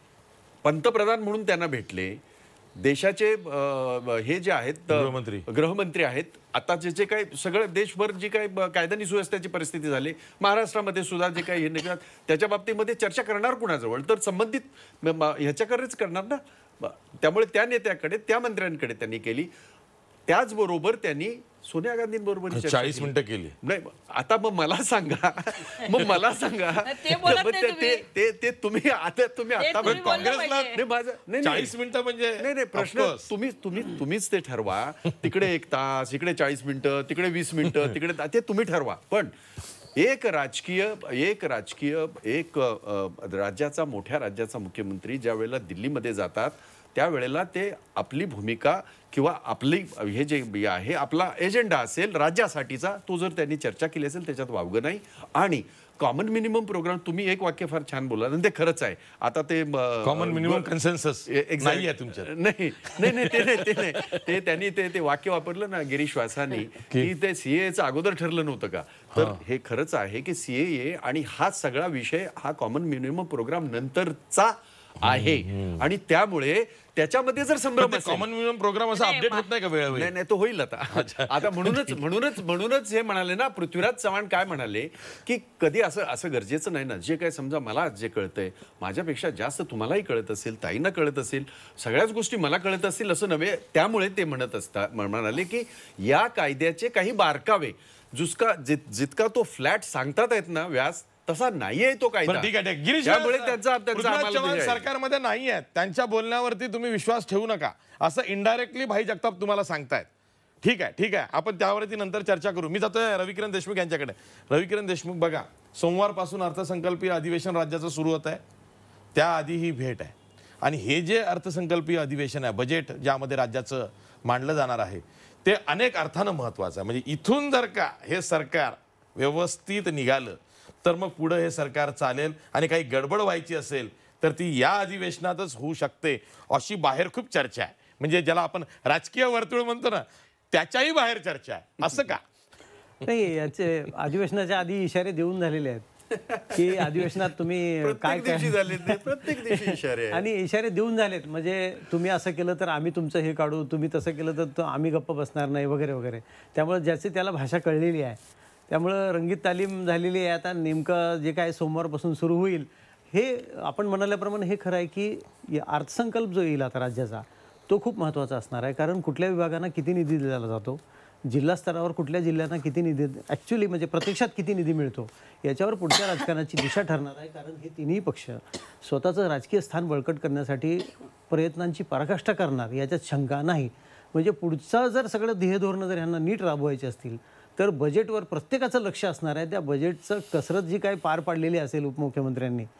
पंतप्रधान म्हणून त्यांना भेटले, देशाचे अ, हे जे आहेत गृहमंत्री गृहमंत्री आहेत, आता जे जे काही सगळं देशभर जी काही ब- कायदा आणि सुव्यवस्थेची परिस्थिती झाली, महाराष्ट्रामध्ये सुद्धा जे काही हे निघतात त्याच्या बाबतीमध्ये चर्चा करणार कुणाजवळ? तर संबंधित म- म- ह्याच्याकडेच करणार ना. ब- त्यामुळे त्या नेत्याकडे त्या मंत्र्यांकडे त्यांनी केली. त्याचबरोबर त्यांनी सोनिया गांधींबरोबर चर्चा चाळीस केली. मिनिटं केली. नाही, आता मग मला सांगा मग मला सांगा ते बोलत मग नाही ते- तुम्ही. ते ते ते तुम्ही आता तुम्ही ते आता तुम्ही बोललं काँग्रेसला पाहिजे. नाही, माझं नाही, नाही. चाळीस मिनिटं म्हणजे नाही नाही प्रश्न of course. तुम्ही तुम्ही तुम्हीच ते ठरवा. तिकडे एक तास, इकडे चाळीस मिनिटं, तिकडे वीस मिनिटं, तिकडे दा- ते तुम्ही ठरवा. पण एक राजकीय एक राजकीय एक अ, अ, राज्याचा मोठ्या राज्याचा मुख्यमंत्री ज्या वेळेला दिल्लीमध्ये जातात त्यावेळेला ते आपली भूमिका किंवा आपली हे जे आहे आपला एजेंडा असेल राज्यासाठीचा, तो जर त्यांनी चर्चा केली असेल त्याच्यात वावगं नाही. आणि कॉमन मिनिमम प्रोग्राम, तुम्ही एक वाक्य फार छान बोला आणि ते खरंच आहे. आता ते कॉमन मिनिमम कन्सेन्सस नाही आहे तुमच्या. नाही नाही नाही ते नाही ते नाही ते त्यांनी ते ते वाक्य वापरलं ना गिरीश व्यासानी की ते सीएचं अगोदर ठरलं नव्हतं का? तर हे खरंच आहे की सीए आणि हा सगळा विषय हा कॉमन मिनिमम प्रोग्राम नंतरचा आहे. आणि त्यामुळे त्याच्यामध्ये जर संभ्रम असेल- कॉमन मिनिमम प्रोग्राम असा अपडेट होत नाही का वेळोवेळी? नाही नाही तो होईल आता. आता म्हणूनच म्हणूनच म्हणूनच हे म्हणाले ना, पृथ्वीराज चव्हाण काय म्हणाले की कधी असं असं गरजेचं नाही ना, जे काय समजा मला जे कळतंय माझ्यापेक्षा जास्त तुम्हालाही कळत असेल, ताईंना कळत असेल, सगळ्याच गोष्टी मला कळत असतील असं नव्हे. त्यामुळे ते म्हणत असतात म्हणाले की या कायद्याचे काही बारकावे जितका जित- जितका तो फ्लॅट सांगतात आहेत ना व्यास, तसा नाहीये तो कायदा. बरं, ठीक आहे, ठीक आहे. गिरीश त्यामुळे व्यास, त्यांचा त्यांचा पृथ्वीराज आम्हाला चव्हाण विजय आहे. सरकारमध्ये नाही आहेत, त्यांच्या बोलण्यावरती तुम्ही विश्वास ठेवू नका असं इनडायरेक्टली भाई जगताप तुम्हाला सांगतायत. ठीक आहे ठीक आहे, आपण त्यावरती नंतर चर्चा करू. मी जातोय रविकिरण देशमुख यांच्याकडे. रविकिरण देशमुख, बघा, सोमवारपासून अर्थसंकल्पीय अधिवेशन राज्याचं सुरू होत आहे. त्याआधी ही भेट आहे आणि हे जे अर्थसंकल्पीय अधिवेशन आहे, बजेट ज्यामध्ये राज्याचं मांडलं जाणार आहे, ते अनेक अर्थानं महत्वाचं आहे. म्हणजे इथून जर का हे सरकार व्यवस्थित निघालं तर मग पुढे हे सरकार चालेल. आणि काही गडबड व्हायची असेल तर ती या अधिवेशनातच होऊ शकते अशी बाहेर खूप चर्चा आहे. म्हणजे ज्याला आपण राजकीय वर्तुळ म्हणतो ना, त्याच्याही बाहेर चर्चा आहे. असं का? नाही, याचे अधिवेशनाच्या आधी इशारे देऊन झालेले आहेत की अधिवेशनात तुम्ही काय प्रत्येक दिवशी काय झाले ते, प्रत्येक दिवशी इशारे आहेत. आणि इशारे देऊन झालेत. म्हणजे तुम्ही असं केलं तर आम्ही तुमचं हे काढू, तुम्ही तसं केलं तर तो आम्ही गप्प बसणार नाही वगैरे वगैरे. त्यामुळे ज्याची त्याला भाषा कळलेली आहे, त्यामुळं रंगीत तालीम झालेली आहे. आता नेमकं जे काय सोमवारपासून सुरू होईल हे आपण म्हणाल्याप्रमाणे हे खरं आहे की अर्थसंकल्प जो येईल आता राज्याचा, तो खूप महत्त्वाचा असणार आहे. कारण कुठल्या विभागांना किती निधी दिला जातो, जिल्हा स्तरावर कुठल्या जिल्ह्यांना किती निधी, ॲक्च्युली म्हणजे प्रत्यक्षात किती निधी मिळतो, याच्यावर पुढच्या राजकारणाची दिशा ठरणार आहे. कारण हे तिन्ही पक्ष स्वतःचं राजकीय स्थान बळकट करण्यासाठी प्रयत्नांची पराकाष्ठा करणार याच्यात शंका नाही. म्हणजे पुढचं जर सगळं ध्येयधोरणं जर ह्यांना नीट राबवायची असतील तर बजेटवर प्रत्येकाचं लक्ष असणार आहे. त्या बजेटचं कसरत जी काही पार पाडलेली असेल उपमुख्यमंत्र्यांनी,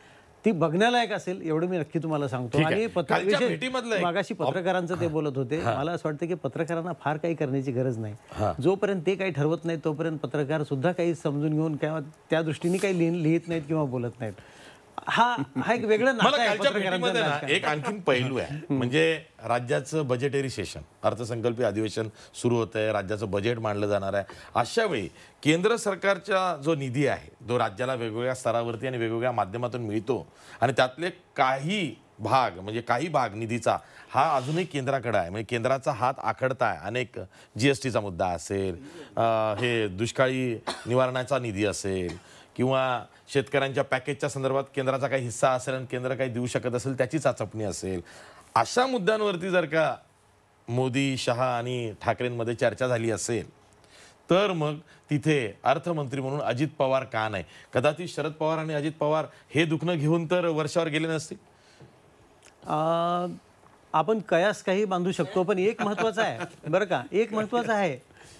ती बघण्यालायक असेल एवढं मी नक्की तुम्हाला सांगतो. ठीक आहे. आणि पत्र कालच्या विषय- भेटीमधलं एक- मागाशी पत्रकारांचं ते बोलत होते. मला असं वाटतं की पत्रकारांना फार काही करण्याची गरज नाही. जोपर्यंत ते काही ठरवत नाही तोपर्यंत पत्रकार सुद्धा काही समजून घेऊन किंवा त्या दृष्टीने काही लिह- लिहित नाहीत किंवा बोलत नाहीत. हा हा एक वेगळं नातं मला आहे कालच्या पत्रकारांचं भेटीमध्ये ना राजकारण. एक आणखीन पैलू आहे, म्हणजे राज्याचं बजेटरी सेशन, अर्थसंकल्पीय अधिवेशन सुरू होत आहे, राज्याचं बजेट मांडलं जाणार आहे. अशा वेळी केंद्र सरकारचा जो निधी आहे जो राज्याला वेगवेगळ्या स्तरावरती आणि वेगवेगळ्या माध्यमातून मिळतो आणि त्यातले काही भाग म्हणजे काही भाग निधीचा हा अजूनही केंद्राकडे आहे, म्हणजे केंद्राचा हात आखडताय. अनेक जीएसटीचा मुद्दा असेल, अं, हे दुष्काळी निवारणाचा निधी असेल किंवा शेतकऱ्यांच्या पॅकेजच्या संदर्भात केंद्राचा काही हिस्सा असेल आणि केंद्र काही देऊ शकत असेल त्याची चाचपणी असेल. अशा मुद्द्यांवरती जर का मोदी, शहा आणि ठाकरेंमध्ये चर्चा झाली असेल तर मग तिथे अर्थमंत्री म्हणून अजित पवार का नाही? कदाचित शरद पवार आणि अजित पवार हे दुखणं घेऊन तर वर्षावर गेले नसतील. अं, आपण कयास काही बांधू शकतो, पण एक महत्त्वाचं आहे बरं का, एक महत्त्वाचं आहे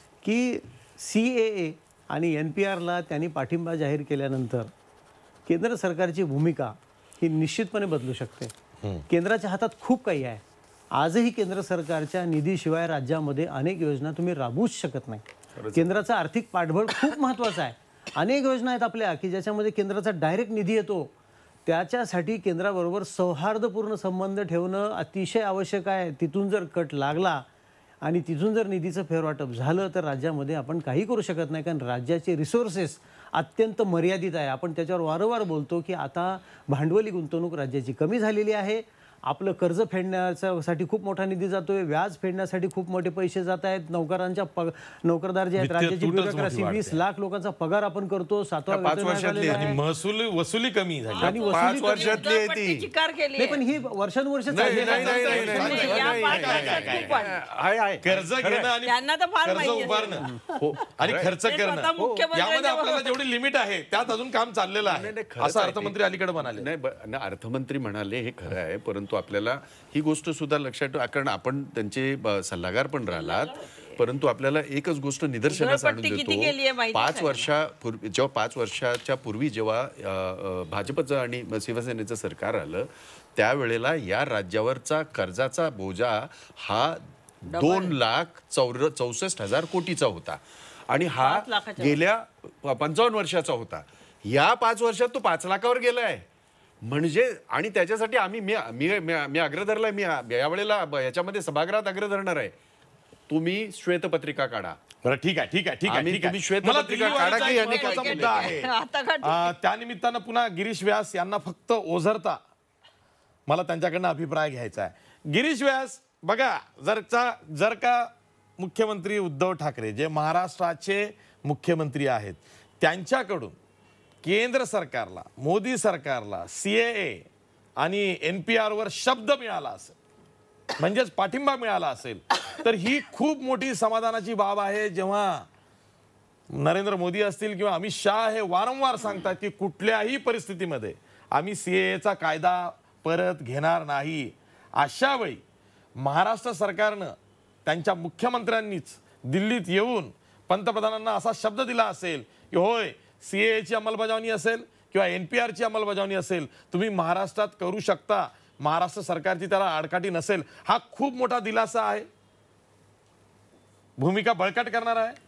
की सी ए ए आणि एन पी आरला त्यांनी पाठिंबा जाहीर केल्यानंतर केंद्र सरकारची भूमिका ही निश्चितपणे बदलू शकते. केंद्राच्या हातात खूप काही आहे. आजही केंद्र सरकारच्या निधीशिवाय राज्यामध्ये अनेक योजना तुम्ही राबवूच शकत नाही. केंद्राचं आर्थिक पाठबळ खूप महत्त्वाचं आहे. अनेक योजना आहेत आपल्या की ज्याच्यामध्ये केंद्राचा डायरेक्ट निधी येतो. त्याच्यासाठी केंद्राबरोबर सौहार्दपूर्ण संबंध ठेवणं अतिशय आवश्यक आहे. तिथून जर कट लागला आणि तिथून जर निधीचं फेरवाटप झालं तर राज्यामध्ये आपण काही करू शकत नाही, कारण राज्याचे रिसोर्सेस अत्यंत मर्यादित आहे. आपण त्याच्यावर वारंवार बोलतो की आता भांडवली गुंतवणूक राज्याची कमी झालेली आहे. आपलं कर्ज फेडण्यासाठी खूप मोठा निधी जातोय, व्याज फेडण्यासाठी खूप मोठे पैसे जात आहेत. नोकरांच्या पग नोकरदार जे आहेत राज्याची ब्युरोक्रेसी, वीस लाख लोकांचा पगार आपण करतो. सातवा वेतन आयोग आलेला आहे. महसूल वसुली कमी झाली आणि पाच वसुली कमी- वर्षातली आहे ती. उद्धवपट्टी चिकार केली नाही, पण ही वर्षानुवर्ष नाही, चालली आहे. नाही, नाही, नाही, नाही, म्हणजे नाही, या नाही, पाच नाही, वर्षात नाही, खूप वाढली. आहे, आहे. कर्ज घेणं आणि त्यांना तर फार कर्ज माहिती असेल. उभारणं हो. आणि खर्च ते स्वतः करणं मुख्यमंत्र्यांच्या यामध्ये आपल्याला बरोबर- जेवढी लिमिट आहे त्यात अजून काम चाललेलं नाही, आहे नाही, खरंच असं आहे ते. अर्थमंत्री अलीकडे म्हणाले. नाही ब- ना, अर्थमंत्री म्हणाले हे खरं आहे, परंतु आपल्याला ही गोष्ट सुद्धा लक्षात ठेवा, कारण आपण त्यांचे ब- सल्लागार पण राहिलात. परंतु आपल्याला एकच गोष्ट निदर्शनास आणून उधळपट्टी किती केली आहे देतो. माहिती पाच आहे? वर्षापूर्वी जेव्हा पाच वर्षाच्या पूर्वी जेव्हा अ, अ, भाजपचं आणि शिवसेनेचं सरकार आलं त्यावेळेला या राज्यावरचा कर्जाचा बोजा हा दोन लाख चौर चौसष्ट हजार कोटीचा होता आणि हा पाच लाखाच्या गेल्या पंचावन्न वर्षाचा होता. या पाच वर्षात तो पाच लाखावर गेलाय. म्हणजे आणि त्याच्यासाठी आम्ही मी मी मी- मी अग्र धरलाय. मी यावेळेला ब- याच्यामध्ये सभागृहात अग्र धरणार आहे. तुम्ही श्वेतपत्रिका काढा. बरं ठीक आहे ठीक आहे ठीक आहे आम्ही- ठीक आहे. तुम्ही श्वेतपत्रिका मला दिल्ली काढा की वारीचा एक यांनी काय महत्त्वाचा केलं? मुद्दा आहे. आता का ठीक अं, त्यानिमित्तानं पुन्हा गिरीश व्यास यांना फक्त ओझरता मला त्यांच्याकडनं अभिप्राय घ्यायचा आहे. गिरीश व्यास बघा, जरचा जर का मुख्यमंत्री उद्धव ठाकरे जे महाराष्ट्राचे मुख्यमंत्री आहेत त्यांच्याकडून केंद्र सरकारला, मोदी सरकारला सीएए आणि एन पी आरवर शब्द मिळाला असेल, म्हणजेच पाठिंबा मिळाला असेल, तर ही खूप मोठी समाधानाची बाब आहे. जेव्हा नरेंद्र मोदी असतील किंवा अमित शहा हे वारंवार सांगतात की कुठल्याही परिस्थितीमध्ये आम्ही सीएएचा कायदा परत घेणार नाही. अशा वेळी महाराष्ट्र सरकारनं त्यांच्या मुख्यमंत्र्यांनीच दिल्लीत येऊन पंतप्रधानांना असा शब्द दिला असेल की होय, सीएएची अंमलबजावणी असेल किंवा एन पी आरची अंमलबजावणी असेल तुम्ही महाराष्ट्रात करू शकता, महाराष्ट्र सरकारची त्याला आडकाठी नसेल. हा खूप मोठा दिलासा आहे, भूमिका बळकट करणार आहे.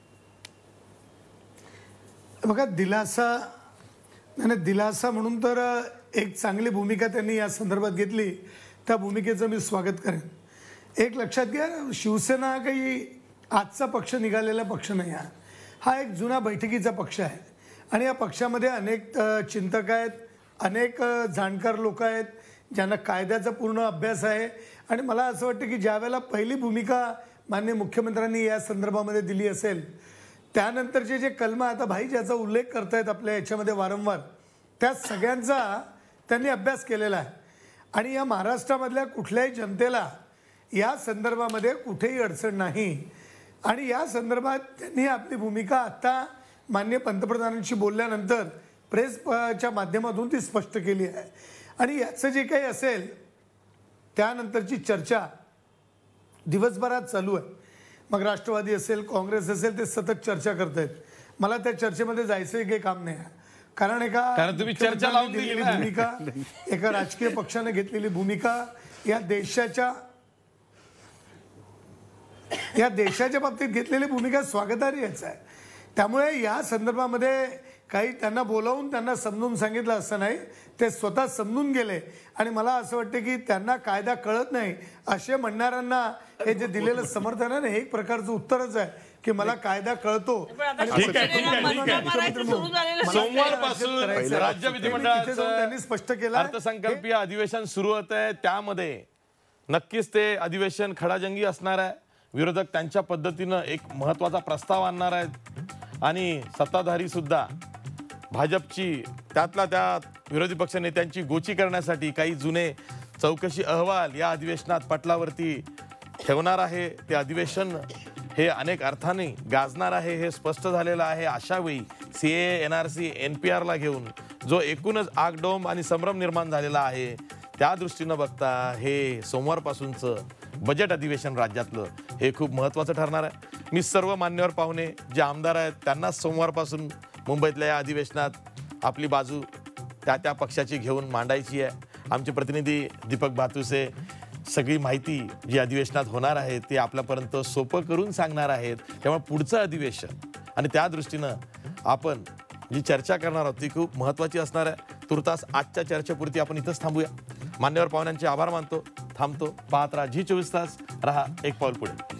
बघा, दिलासा नाही, दिलासा म्हणून तर एक चांगली भूमिका त्यांनी या संदर्भात घेतली. त्या भूमिकेचं मी स्वागत करेन. एक लक्षात घ्या, शिवसेना हा काही आजचा पक्ष निघालेला पक्ष नाही आहे. हा एक जुना बैठकीचा पक्ष आहे आणि या पक्षामध्ये अनेक अ, चिंतक आहेत, अनेक अ, जाणकार लोक आहेत ज्यांना कायद्याचा पूर्ण अभ्यास आहे. आणि मला असं वाटतं की ज्या वेळेला पहिली भूमिका माननीय मुख्यमंत्र्यांनी या संदर्भामध्ये दिली असेल त्यानंतरचे जे कलम आता भाई ज्याचा उल्लेख करतायत आपल्या याच्यामध्ये वारंवार, त्या सगळ्यांचा त्यांनी अभ्यास केलेला आहे. आणि या महाराष्ट्रामधल्या कुठल्याही जनतेला या संदर्भामध्ये कुठेही अडचण नाही. आणि या संदर्भात त्यांनी आपली भूमिका आता माननीय पंतप्रधानांशी बोलल्यानंतर प्रेसच्या माध्यमातून ती स्पष्ट केली आहे. आणि याचं जे काही असेल त्यानंतरची चर्चा दिवसभरात चालू आहे. मग राष्ट्रवादी असेल, काँग्रेस असेल, ते सतत चर्चा करत आहेत. मला त्या चर्चेमध्ये जायचंही काही काम नाही आहे. कारण एका कारण तुम्ही चर्चा लावून दिली दिलेली ना. भूमिका, एका राजकीय पक्षाने घेतलेली भूमिका या देशाच्या या देशाच्या बाबतीत घेतलेली भूमिका स्वागतार्हच आहे. त्यामुळे या संदर्भामध्ये काही त्यांना बोलावून त्यांना समजून सांगितलं असं नाही, ते स्वतः समजून गेले. आणि मला असं वाटतं की त्यांना कायदा कळत नाही असे म्हणणाऱ्यांना हे जे दिलेलं समर्थन आहे ना, हे एक प्रकारचं उत्तरच आहे की मला कायदा कळतो. ठीक आहे, ठीक आहे, ठीक आहे. सोमवारपासून राज्य विधिमंडळाचं त्यांनी स्पष्ट केलं अर्थसंकल्पीय अधिवेशन सुरू होत आहे. त्यामध्ये नक्कीच ते अधिवेशन खडाजंगी असणार आहे. विरोधक त्यांच्या पद्धतीनं एक महत्वाचा प्रस्ताव आणणार आहेत आणि सत्ताधारी सुद्धा भाजपची त्यातल्या त्यात विरोधी पक्ष नेत्यांची गोची करण्यासाठी काही जुने चौकशी अहवाल या अधिवेशनात पटलावरती ठेवणार आहे. ते अधिवेशन हे अनेक अर्थाने गाजणार आहे हे स्पष्ट झालेलं आहे. अशा वेळी C A N R C N P आरला घेऊन जो एकूणच आगडोंब आणि संभ्रम निर्माण झालेला आहे त्या दृष्टीनं बघता हे सोमवारपासूनचं बजेट अधिवेशन राज्यातलं हे खूप महत्त्वाचं ठरणार आहे. मी सर्व मान्यवर पाहुणे जे आमदार आहेत त्यांनाच सोमवारपासून मुंबईतल्या या अधिवेशनात आपली बाजू त्या त्या पक्षाची घेऊन मांडायची आहे. आमचे प्रतिनिधी दीपक भातुसे सगळी माहिती जी अधिवेशनात होणार आहे ते आपल्यापर्यंत सोपं करून सांगणार आहेत. त्यामुळे पुढचं अधिवेशन आणि त्या दृष्टीनं आपण जी चर्चा करणार आहोत ती खूप महत्त्वाची असणार आहे. तुर्तास आजच्या चर्चेपुरती आपण इथंच थांबूया. मान्यवर पाहुण्यांचे आभार मानतो, थांबतो. पाहत राहा झी चोवीस तास, रहा एक पाऊल पुढे.